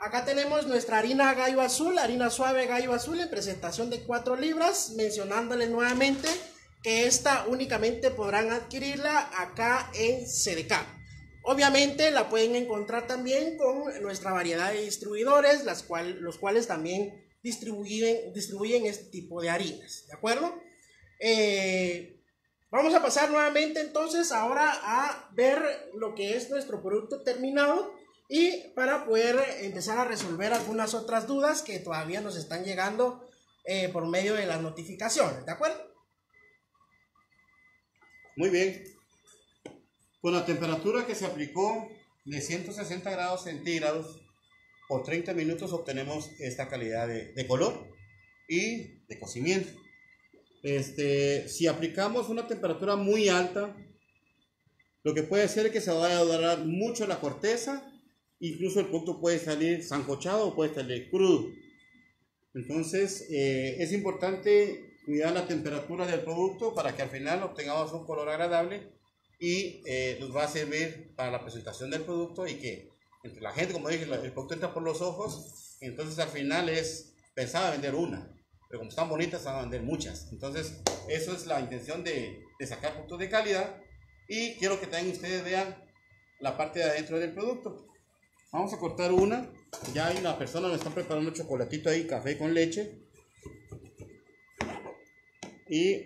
Acá tenemos nuestra harina gallo azul, harina suave gallo azul en presentación de 4 libras, mencionándoles nuevamente que esta únicamente podrán adquirirla acá en CDK. Obviamente la pueden encontrar también con nuestra variedad de distribuidores, los cuales también distribuyen este tipo de harinas, ¿de acuerdo? Vamos a pasar nuevamente entonces ahora a ver lo que es nuestro producto terminado y para poder empezar a resolver algunas otras dudas que todavía nos están llegando por medio de las notificaciones, ¿de acuerdo? Muy bien. Con la temperatura que se aplicó de 160 grados centígrados por 30 minutos obtenemos esta calidad de color y de cocimiento. Si aplicamos una temperatura muy alta, lo que puede ser es que se vaya a dorar mucho la corteza, incluso el producto puede salir sancochado o puede salir crudo. Entonces es importante cuidar la temperatura del producto para que al final obtengamos un color agradable y nos va a servir para la presentación del producto y que entre la gente, como dije, el producto entra por los ojos, entonces al final pensaba vender una, pero como están bonitas van a vender muchas. Entonces eso es la intención de sacar productos de calidad y quiero que también ustedes vean la parte de adentro del producto. Vamos a cortar una, ya hay una persona me está preparando un chocolatito ahí, café con leche. Y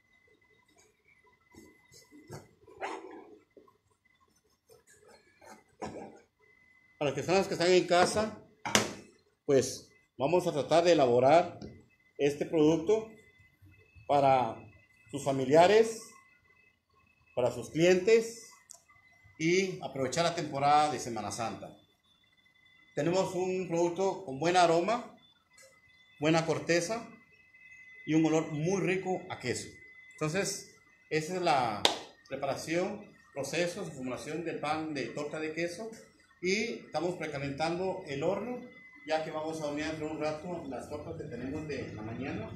para las personas que están en casa, pues vamos a tratar de elaborar este producto para sus familiares, para sus clientes y aprovechar la temporada de Semana Santa. Tenemos un producto con buen aroma, buena corteza y un olor muy rico a queso. Entonces, esa es la preparación, proceso, formulación del pan de torta de queso y estamos precalentando el horno ya que vamos a hornear dentro de un rato las tortas que tenemos de la mañana.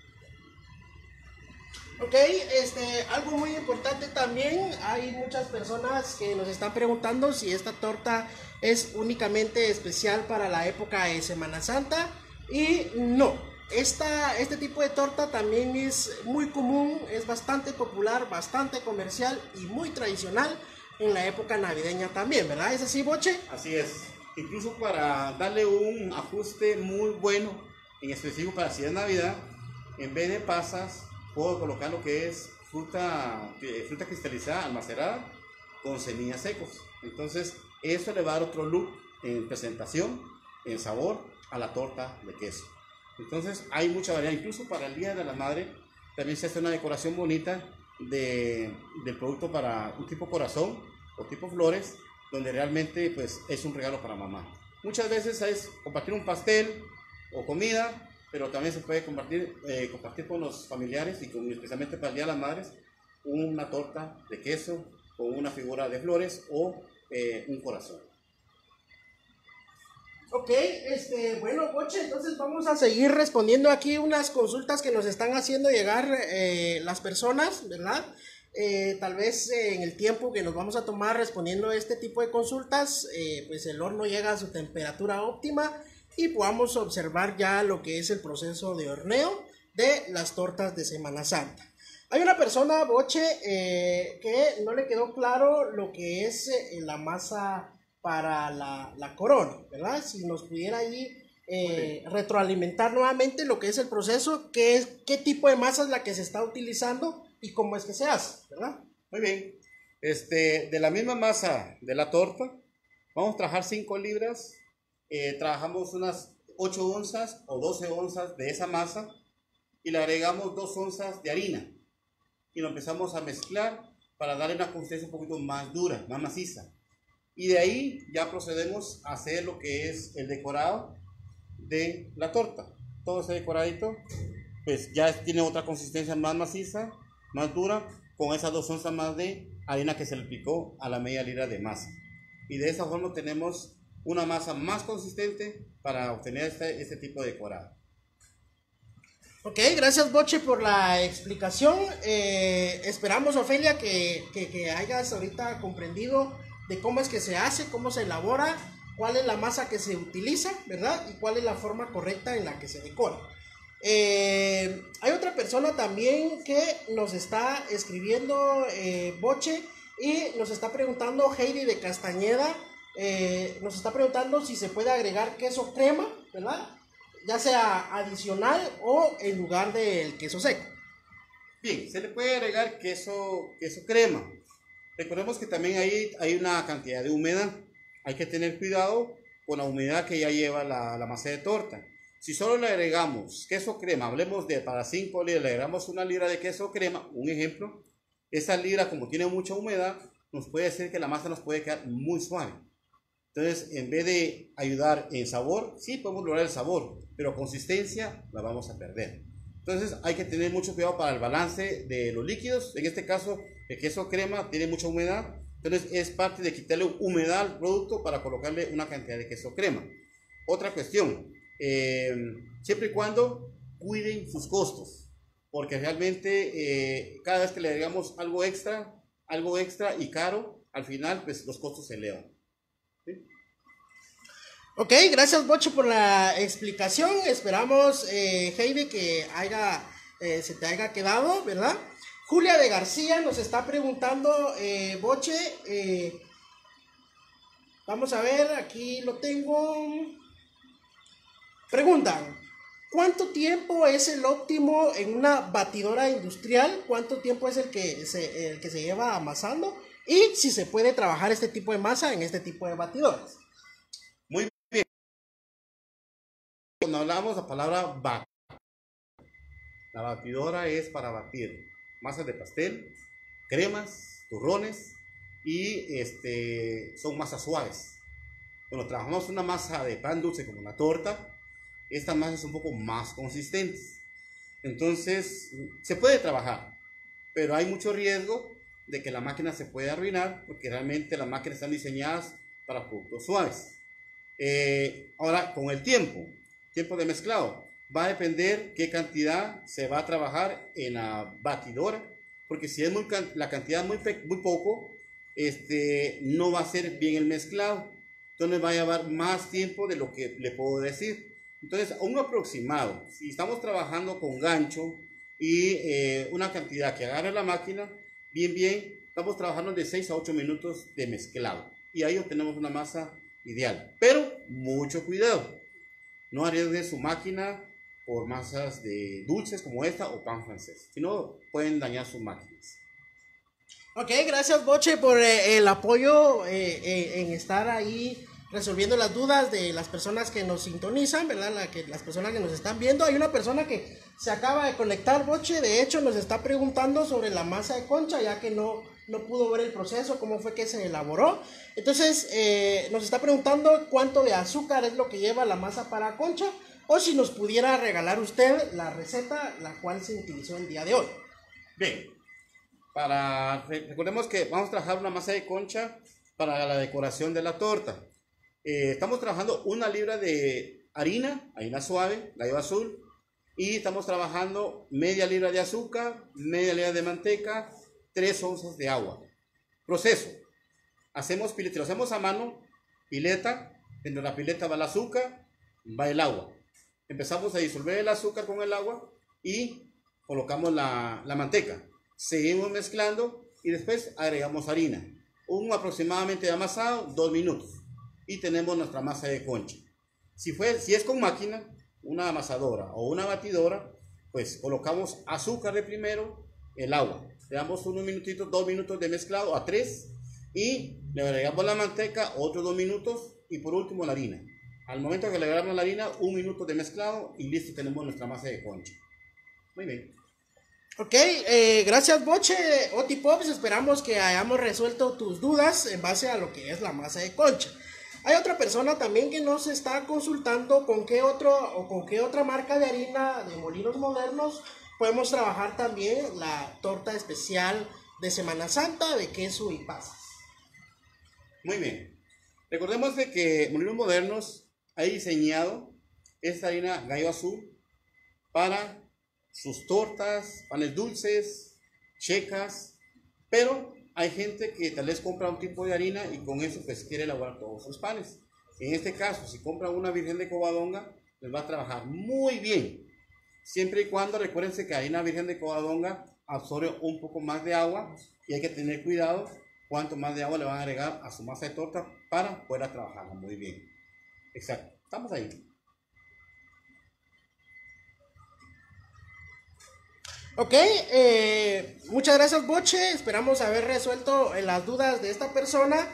Ok, algo muy importante también, hay muchas personas que nos están preguntando si esta torta es únicamente especial para la época de Semana Santa y no. Este tipo de torta también es muy común, es bastante popular, bastante comercial y muy tradicional en la época navideña también, ¿verdad? ¿Es así, Boche? Así es, incluso para darle un ajuste muy bueno, en específico para si es Navidad, en vez de pasas, puedo colocar lo que es fruta cristalizada, almacenada, con semillas secos. Entonces, eso le va a dar otro look en presentación, en sabor a la torta de queso. Entonces hay mucha variedad, incluso para el Día de la Madre también se hace una decoración bonita del producto para un tipo corazón o tipo flores, donde realmente pues es un regalo para mamá. Muchas veces es compartir un pastel o comida, pero también se puede compartir con los familiares y especialmente para el Día de las Madres, una torta de queso con una figura de flores o un corazón. Ok, bueno, Boche, entonces vamos a seguir respondiendo aquí unas consultas que nos están haciendo llegar las personas, ¿verdad? Tal vez en el tiempo que nos vamos a tomar respondiendo este tipo de consultas, pues el horno llega a su temperatura óptima y podamos observar ya lo que es el proceso de horneo de las tortas de Semana Santa. Hay una persona, Boche, que no le quedó claro lo que es la masa para la corona, ¿verdad? Si nos pudiera allí retroalimentar nuevamente lo que es el proceso, qué tipo de masa es la que se está utilizando y cómo es que se hace, ¿verdad? Muy bien. De la misma masa de la torta, vamos a trabajar 5 libras, trabajamos unas 8 onzas o 12 onzas de esa masa y le agregamos 2 onzas de harina y lo empezamos a mezclar para darle una consistencia un poquito más dura, más maciza. Y de ahí ya procedemos a hacer lo que es el decorado de la torta. Todo ese decoradito pues ya tiene otra consistencia más maciza, más dura, con esas 2 onzas más de harina que se le aplicó a la media libra de masa. Y de esa forma tenemos una masa más consistente para obtener este tipo de decorado. Ok, gracias Boche por la explicación. Esperamos, Ofelia, que hayas ahorita comprendido de cómo es que se hace, cómo se elabora cuál es la masa que se utiliza, ¿verdad? Y cuál es la forma correcta en la que se decora. Hay otra persona también que nos está escribiendo, Boche, y nos está preguntando, Heidi de Castañeda, nos está preguntando si se puede agregar queso crema, ¿verdad? Ya sea adicional o en lugar del queso seco. Bien, se le puede agregar queso crema. Recordemos que también hay una cantidad de humedad. Hay que tener cuidado con la humedad que ya lleva la masa de torta. Si solo le agregamos queso crema, hablemos de para 5 libras, le agregamos 1 libra de queso crema, un ejemplo, esa libra, como tiene mucha humedad, nos puede hacer que la masa nos puede quedar muy suave. Entonces, en vez de ayudar en sabor, sí podemos lograr el sabor, pero consistencia la vamos a perder. Entonces, hay que tener mucho cuidado para el balance de los líquidos. En este caso, el queso crema tiene mucha humedad, entonces es parte de quitarle humedad al producto para colocarle una cantidad de queso crema. Otra cuestión, siempre y cuando cuiden sus costos, porque realmente cada vez que le agregamos algo extra y caro, al final pues los costos se elevan. ¿Sí? Ok, gracias Boche por la explicación. Esperamos, Heidi, que se te haya quedado, ¿verdad? Julia de García nos está preguntando, Boche, vamos a ver, aquí lo tengo. Preguntan, ¿cuánto tiempo es el óptimo en una batidora industrial? ¿Cuánto tiempo es el que se lleva amasando? Y si se puede trabajar este tipo de masa en este tipo de batidoras. Muy bien. Cuando hablamos la palabra batidora, la batidora es para batir masas de pastel, cremas, turrones y son masas suaves. Cuando trabajamos una masa de pan dulce como una torta, esta masa es un poco más consistente. Entonces, se puede trabajar, pero hay mucho riesgo de que la máquina se pueda arruinar, porque realmente las máquinas están diseñadas para productos suaves. Ahora, con el tiempo de mezclado, va a depender qué cantidad se va a trabajar en la batidora, porque si es la cantidad muy poco, no va a ser bien el mezclado. Entonces va a llevar más tiempo de lo que le puedo decir. Entonces, un aproximado, si estamos trabajando con gancho y una cantidad que agarre la máquina, bien, estamos trabajando de 6 a 8 minutos de mezclado. Y ahí obtenemos una masa ideal. Pero, mucho cuidado. No arriesguen su máquina por masas de dulces como esta o pan francés. Si no, pueden dañar sus máquinas. Ok, gracias Boche por el apoyo en estar ahí resolviendo las dudas de las personas que nos sintonizan, ¿verdad? Las personas que nos están viendo. Hay una persona que se acaba de conectar, Boche, de hecho nos está preguntando sobre la masa de concha, ya que no pudo ver el proceso, cómo fue que se elaboró. Entonces nos está preguntando cuánto de azúcar es lo que lleva la masa para concha, o si nos pudiera regalar usted la receta la cual se utilizó el día de hoy. Bien, recordemos que vamos a trabajar una masa de concha para la decoración de la torta. Estamos trabajando 1 libra de harina suave, gallo azul, y estamos trabajando media libra de azúcar, media libra de manteca, 3 onzas de agua. Proceso: hacemos pileta, lo hacemos a mano, pileta, dentro de la pileta va el azúcar, va el agua. Empezamos a disolver el azúcar con el agua y colocamos la manteca. Seguimos mezclando y después agregamos harina. Aproximadamente de amasado, 2 minutos. Y tenemos nuestra masa de concha. Si es con máquina, una amasadora o una batidora, pues colocamos azúcar de primero, el agua. Le damos 1 minutito, 2 minutos de mezclado a 3 y le agregamos la manteca, otros 2 minutos y por último la harina. Al momento que le agregamos la harina, 1 minuto de mezclado y listo, tenemos nuestra masa de concha. Muy bien. Ok, gracias Boche, Oti Pops, esperamos que hayamos resuelto tus dudas en base a lo que es la masa de concha. Hay otra persona también que nos está consultando con qué otra marca de harina de Molinos Modernos podemos trabajar también la torta especial de Semana Santa de queso y pasas. Muy bien. Recordemos de que Molinos Modernos ha diseñado esta harina gallo azul para sus tortas, panes dulces, checas, pero hay gente que tal vez compra un tipo de harina y con eso pues quiere elaborar todos sus panes. En este caso, si compran una Virgen de Covadonga, les va a trabajar muy bien. Siempre y cuando recuérdense que harina Virgen de Covadonga absorbe un poco más de agua y hay que tener cuidado cuánto más de agua le van a agregar a su masa de torta para poder trabajarla muy bien. Exacto, estamos ahí. Ok, muchas gracias Boche, esperamos haber resuelto las dudas de esta persona.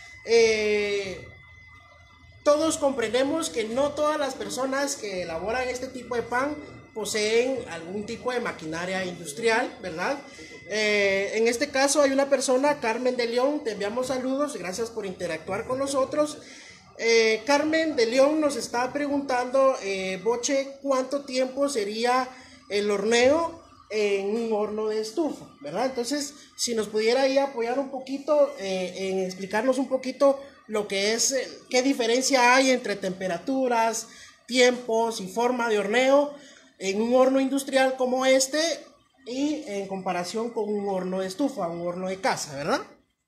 Todos comprendemos que no todas las personas que elaboran este tipo de pan poseen algún tipo de maquinaria industrial, ¿verdad? En este caso hay una persona, Carmen de León, te enviamos saludos, gracias por interactuar con nosotros. Carmen de León nos está preguntando, Boche, ¿cuánto tiempo sería el horneo en un horno de estufa, ¿verdad? Entonces, si nos pudiera ahí apoyar un poquito en explicarnos un poquito lo que es, qué diferencia hay entre temperaturas, tiempos y forma de horneo en un horno industrial como este y en comparación con un horno de estufa, un horno de casa, ¿verdad?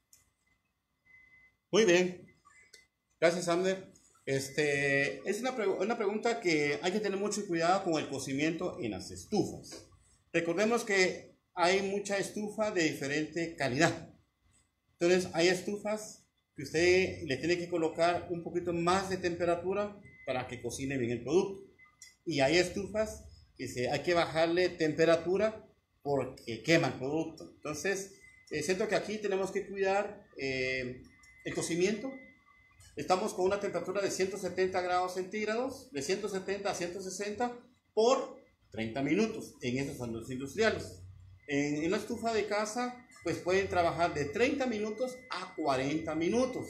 Muy bien, gracias Amner. Es una pregunta que hay que tener mucho cuidado con el cocimiento en las estufas. Recordemos que hay mucha estufa de diferente calidad. Entonces hay estufas que usted le tiene que colocar un poquito más de temperatura para que cocine bien el producto. Y hay estufas que hay que bajarle temperatura porque quema el producto. Entonces, siento que aquí tenemos que cuidar el cocimiento. Estamos con una temperatura de 170 grados centígrados, de 170 a 160 por 30 minutos en esos hornos industriales. En una estufa de casa, pues pueden trabajar de 30 minutos a 40 minutos,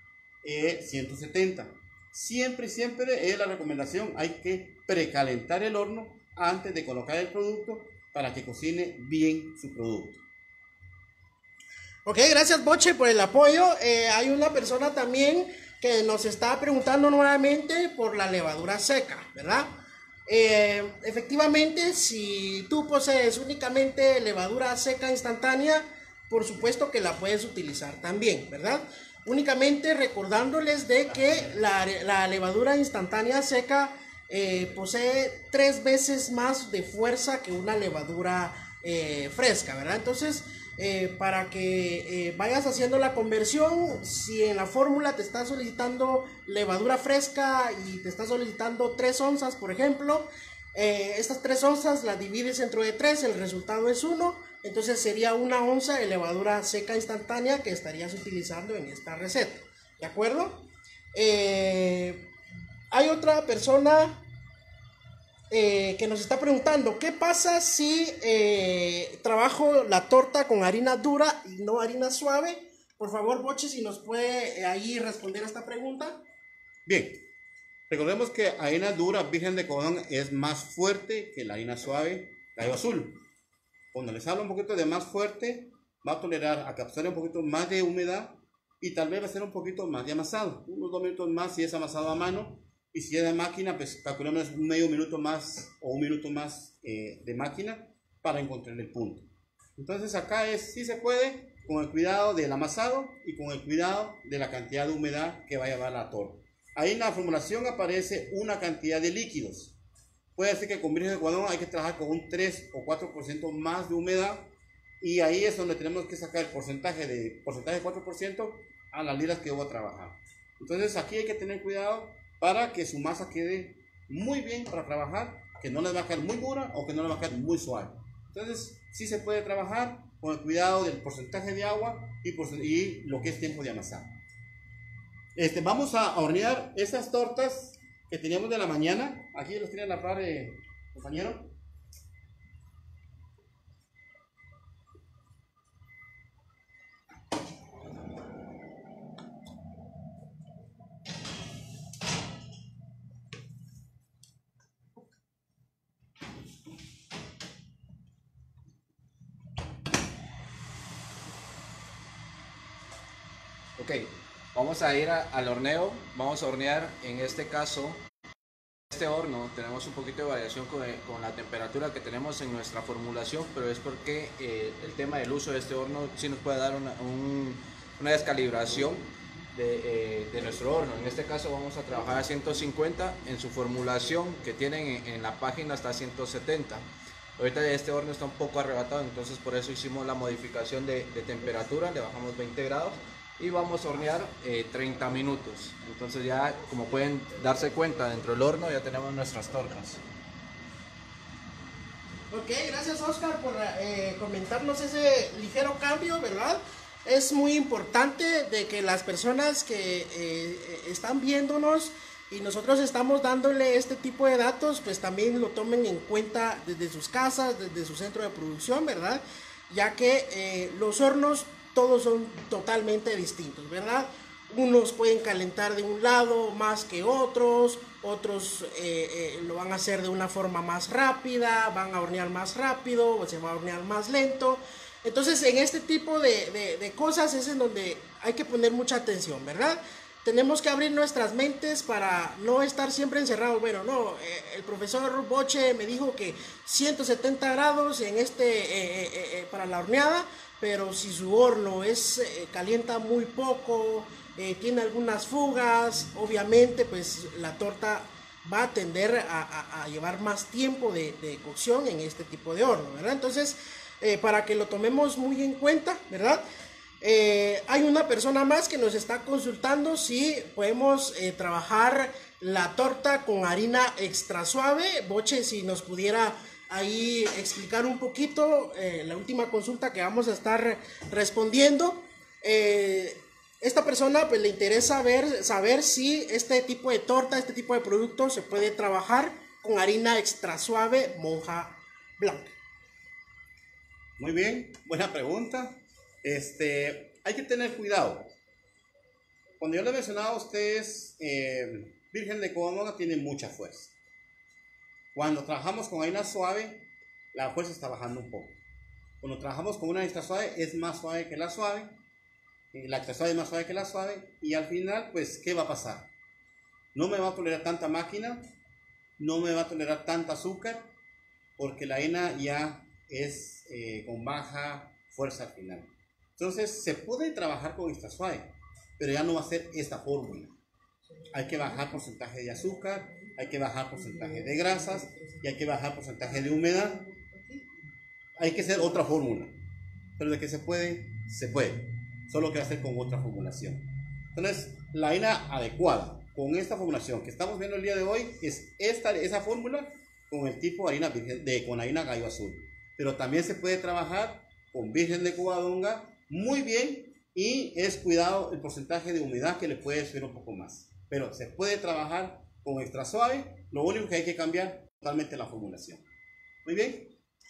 170. Siempre es la recomendación, hay que precalentar el horno antes de colocar el producto para que cocine bien su producto. Ok, gracias Boche por el apoyo. Hay una persona también que nos está preguntando nuevamente por la levadura seca, ¿verdad? Efectivamente, si tú posees únicamente levadura seca instantánea, por supuesto que la puedes utilizar también, ¿verdad? Únicamente recordándoles de que la levadura instantánea seca posee 3 veces más de fuerza que una levadura fresca, ¿verdad? Entonces, para que vayas haciendo la conversión, si en la fórmula te está solicitando levadura fresca y te está solicitando 3 onzas, por ejemplo, estas 3 onzas las divides entre 3, el resultado es 1, entonces sería 1 onza de levadura seca instantánea que estarías utilizando en esta receta, ¿de acuerdo? Hay otra persona que nos está preguntando, ¿qué pasa si trabajo la torta con harina dura y no harina suave? Por favor, Boche, si nos puede ahí responder a esta pregunta. Bien, recordemos que harina dura Virgen de Covadonga es más fuerte que la harina suave Gallo Azul. Cuando les hablo un poquito de más fuerte, va a tolerar a que absorba un poquito más de humedad y tal vez va a ser un poquito más de amasado, unos 2 minutos más si es amasado a mano. Y si es de máquina, pues calculamos un medio minuto más o 1 minuto más de máquina para encontrar el punto. Entonces acá sí se puede con el cuidado del amasado y con el cuidado de la cantidad de humedad que va a llevar la torta. Ahí en la formulación aparece una cantidad de líquidos. Puede ser que con Virgen de Covadonga hay que trabajar con un 3 o 4% más de humedad y ahí es donde tenemos que sacar el porcentaje de 4% a las libras que voy a trabajar. Entonces aquí hay que tener cuidado para que su masa quede muy bien para trabajar, que no les va a quedar muy dura o que no les va a quedar muy suave. Entonces, sí se puede trabajar con el cuidado del porcentaje de agua y lo que es tiempo de amasar. Vamos a hornear esas tortas que teníamos de la mañana. Aquí los tiene a la par, compañero. Ok, vamos a ir al horneo, vamos a hornear en este caso. Este horno tenemos un poquito de variación con la temperatura que tenemos en nuestra formulación, pero es porque el tema del uso de este horno sí nos puede dar una descalibración de nuestro horno. En este caso vamos a trabajar a 150, en su formulación que tienen en la página hasta 170. Ahorita este horno está un poco arrebatado, entonces por eso hicimos la modificación de temperatura, le bajamos 20 grados y vamos a hornear 30 minutos. Entonces ya, como pueden darse cuenta, dentro del horno ya tenemos nuestras tortas. Ok, gracias Oscar por comentarnos ese ligero cambio, ¿verdad? Es muy importante de que las personas que están viéndonos y nosotros estamos dándole este tipo de datos, pues también lo tomen en cuenta desde sus casas, desde su centro de producción, ¿verdad? Ya que los hornos todos son totalmente distintos, ¿verdad? Unos pueden calentar de un lado más que otros, otros lo van a hacer de una forma más rápida, van a hornear más rápido o se va a hornear más lento. Entonces en este tipo de cosas es en donde hay que poner mucha atención, ¿verdad? Tenemos que abrir nuestras mentes para no estar siempre encerrados. Bueno, no, el profesor Boche me dijo que 170 grados en para la horneada, pero si su horno calienta muy poco, tiene algunas fugas, obviamente pues la torta va a tender a llevar más tiempo de cocción en este tipo de horno, ¿verdad? Entonces, para que lo tomemos muy en cuenta, ¿verdad? Hay una persona más que nos está consultando si podemos trabajar la torta con harina extra suave. Boche, si nos pudiera ahí explicar un poquito la última consulta que vamos a estar respondiendo. Esta persona pues le interesa saber si este tipo de torta, este tipo de producto se puede trabajar con harina extra suave monja blanca. Muy bien, buena pregunta. Hay que tener cuidado. Cuando yo le mencionaba a ustedes, Virgen de Córdoba tiene mucha fuerza. Cuando trabajamos con harina suave, la fuerza está bajando un poco. Cuando trabajamos con una extra suave, es más suave que la suave. La extra suave es más suave que la suave. Y al final, pues, ¿qué va a pasar? No me va a tolerar tanta máquina, no me va a tolerar tanta azúcar, porque la harina ya es con baja fuerza al final. Entonces se puede trabajar con extra suave, pero ya no va a ser esta fórmula. Hay que bajar porcentaje de azúcar, hay que bajar porcentaje de grasas y hay que bajar porcentaje de humedad. Hay que hacer otra fórmula, pero de que se puede, se puede. Solo que va a ser con otra formulación. Entonces la harina adecuada con esta formulación que estamos viendo el día de hoy es esa fórmula con el tipo de harina con harina gallo azul. Pero también se puede trabajar con Virgen de Covadonga muy bien y es cuidado el porcentaje de humedad que le puede subir un poco más. Pero se puede trabajar con extra suave, lo único que hay que cambiar totalmente la formulación. Muy bien.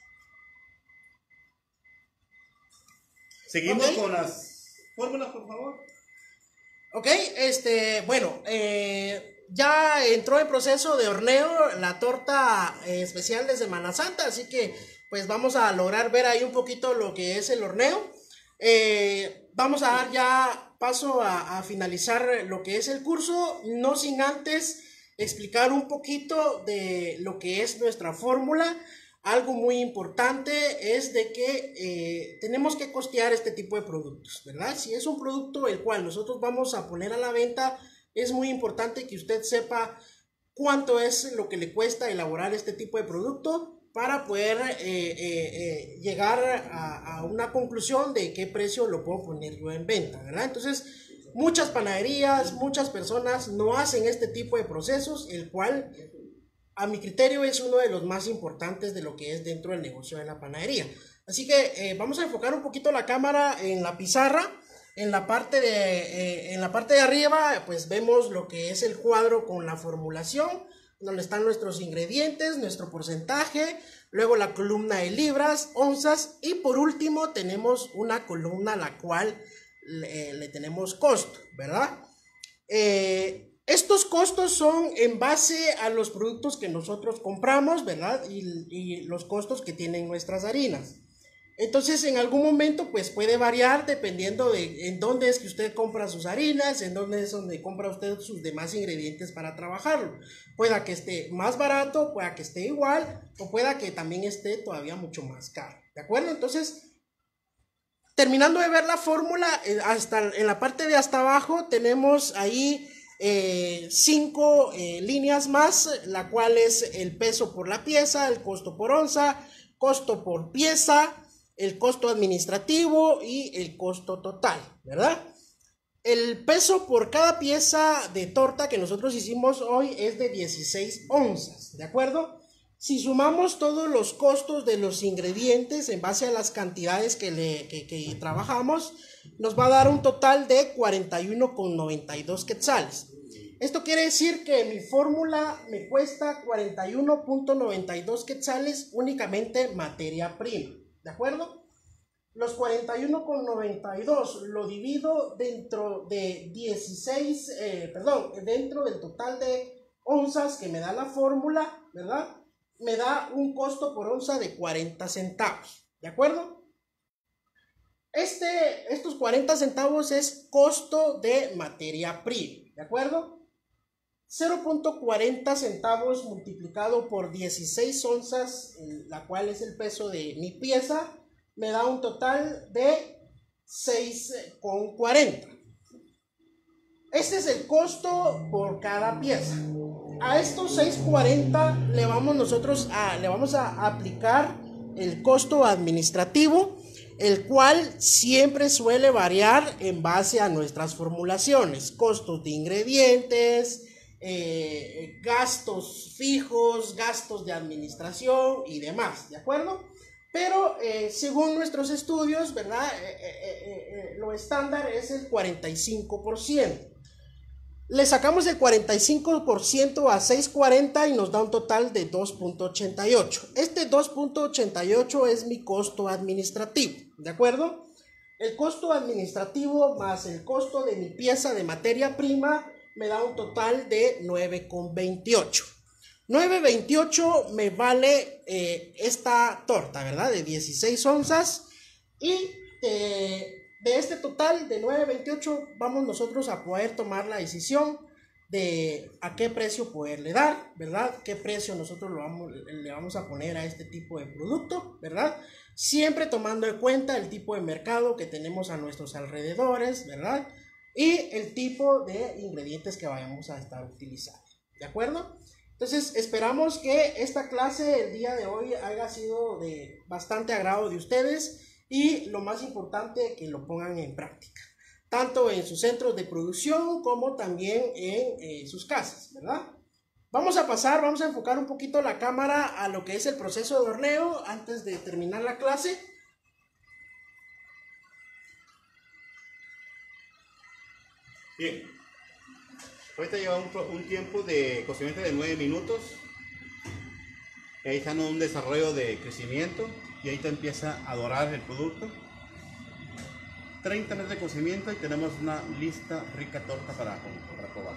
Seguimos con las fórmulas, por favor. Ok, bueno, ya entró en proceso de horneo la torta especial de Semana Santa, así que pues vamos a lograr ver ahí un poquito lo que es el horneo. Vamos a dar ya paso a finalizar lo que es el curso, no sin antes explicar un poquito de lo que es nuestra fórmula. Algo muy importante es de que tenemos que costear este tipo de productos, ¿verdad? Si es un producto el cual nosotros vamos a poner a la venta, es muy importante que usted sepa cuánto es lo que le cuesta elaborar este tipo de producto para poder llegar a una conclusión de qué precio lo puedo poner yo en venta, ¿verdad? Entonces, muchas panaderías, muchas personas no hacen este tipo de procesos, el cual a mi criterio es uno de los más importantes de lo que es dentro del negocio de la panadería. Así que vamos a enfocar un poquito la cámara en la pizarra. En la parte de arriba pues vemos lo que es el cuadro con la formulación, donde están nuestros ingredientes, nuestro porcentaje, luego la columna de libras, onzas y por último tenemos una columna a la cual le tenemos costo, ¿verdad? Estos costos son en base a los productos que nosotros compramos, ¿verdad? Y los costos que tienen nuestras harinas. Entonces, en algún momento, pues puede variar dependiendo de en dónde es que usted compra sus harinas, en dónde es donde compra usted sus demás ingredientes para trabajarlo. Pueda que esté más barato, pueda que esté igual, o pueda que también esté todavía mucho más caro. ¿De acuerdo? Entonces, terminando de ver la fórmula, hasta en la parte de hasta abajo tenemos ahí 5 líneas más, la cual es el peso por la pieza, el costo por onza, costo por pieza, el costo administrativo y el costo total, ¿verdad? El peso por cada pieza de torta que nosotros hicimos hoy es de 16 onzas, ¿de acuerdo? Si sumamos todos los costos de los ingredientes en base a las cantidades que trabajamos, nos va a dar un total de 41,92 quetzales. Esto quiere decir que mi fórmula me cuesta 41,92 quetzales únicamente materia prima, ¿de acuerdo? Los 41,92 lo divido dentro de dentro del total de onzas que me da la fórmula, ¿verdad? Me da un costo por onza de 40 centavos, ¿de acuerdo? Estos 40 centavos es costo de materia prima, ¿de acuerdo? 0,40 centavos multiplicado por 16 onzas, la cual es el peso de mi pieza, me da un total de 6,40. Este es el costo por cada pieza. A estos 6,40 le vamos a aplicar el costo administrativo, el cual siempre suele variar en base a nuestras formulaciones, costos de ingredientes, gastos fijos, gastos de administración y demás, ¿de acuerdo? Pero según nuestros estudios, ¿verdad? Lo estándar es el 45%. Le sacamos el 45% a 6,40 y nos da un total de 2,88. Este 2,88 es mi costo administrativo, ¿de acuerdo? El costo administrativo más el costo de mi pieza de materia prima me da un total de 9,28. 9,28 me vale esta torta, ¿verdad? De 16 onzas y de este total de 9,28 vamos nosotros a poder tomar la decisión de a qué precio poderle dar, ¿verdad? Qué precio nosotros le vamos a poner a este tipo de producto, ¿verdad? Siempre tomando en cuenta el tipo de mercado que tenemos a nuestros alrededores, ¿verdad? Y el tipo de ingredientes que vayamos a estar utilizando, ¿de acuerdo? Entonces esperamos que esta clase el día de hoy haya sido de bastante agrado de ustedes y lo más importante que lo pongan en práctica, tanto en sus centros de producción como también en sus casas, ¿verdad? Vamos a enfocar un poquito la cámara a lo que es el proceso de horneo antes de terminar la clase. Bien, ahorita lleva un tiempo de cocimiento de 9 minutos. Ahí está un desarrollo de crecimiento y ahí te empieza a dorar el producto. 30 minutos de cocimiento y tenemos una lista rica torta para probar.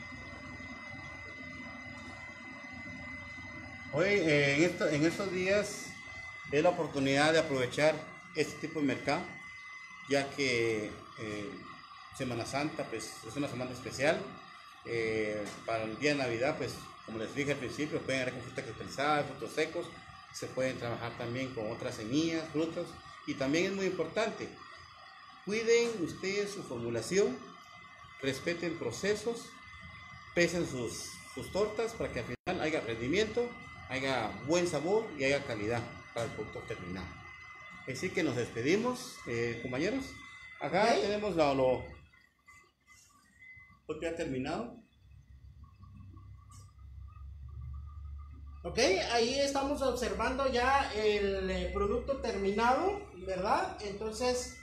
Hoy en estos días es la oportunidad de aprovechar este tipo de mercado, ya que Semana Santa pues es una semana especial. Para el día de Navidad, pues como les dije al principio, pueden agarrar con frutas cristalizadas, frutos secos, se pueden trabajar también con otras semillas, frutos, y también es muy importante, cuiden ustedes su formulación, respeten procesos, pesen sus tortas para que al final haya rendimiento, haya buen sabor y haya calidad para el producto terminado. Así que nos despedimos, compañeros. Acá tenemos lo ya terminado. Ok, ahí estamos observando ya el producto terminado, ¿verdad? Entonces,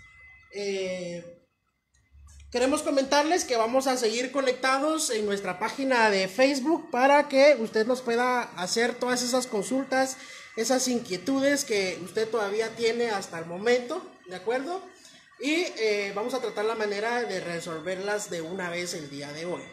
queremos comentarles que vamos a seguir conectados en nuestra página de Facebook para que usted nos pueda hacer todas esas consultas, esas inquietudes que usted todavía tiene hasta el momento, ¿de acuerdo? Y vamos a tratar la manera de resolverlas de una vez el día de hoy.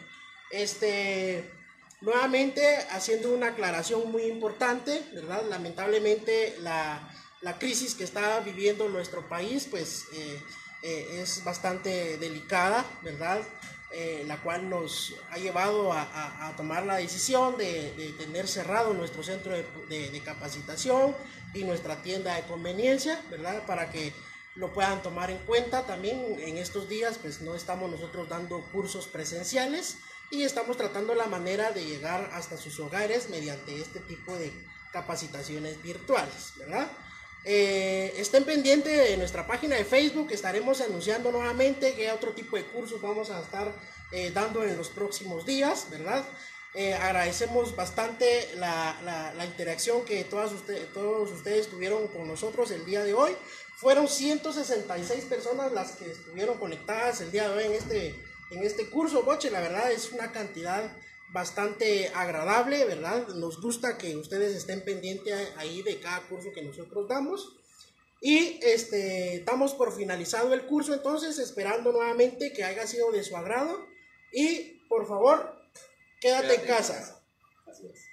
Nuevamente haciendo una aclaración muy importante, ¿verdad? Lamentablemente la crisis que está viviendo nuestro país pues es bastante delicada, ¿verdad? La cual nos ha llevado a tomar la decisión de tener cerrado nuestro centro de capacitación y nuestra tienda de conveniencia, ¿verdad? Para que lo puedan tomar en cuenta. También en estos días pues no estamos nosotros dando cursos presenciales y estamos tratando la manera de llegar hasta sus hogares mediante este tipo de capacitaciones virtuales, ¿verdad? Estén pendientes de nuestra página de Facebook, estaremos anunciando nuevamente qué otro tipo de cursos vamos a estar dando en los próximos días, ¿verdad? Agradecemos bastante la interacción que todos ustedes tuvieron con nosotros el día de hoy. Fueron 166 personas las que estuvieron conectadas el día de hoy en este curso, Boche. La verdad es una cantidad bastante agradable, ¿verdad? Nos gusta que ustedes estén pendientes ahí de cada curso que nosotros damos. Y estamos por finalizado el curso, entonces esperando nuevamente que haya sido de su agrado. Y por favor, quédate en casa. Así es.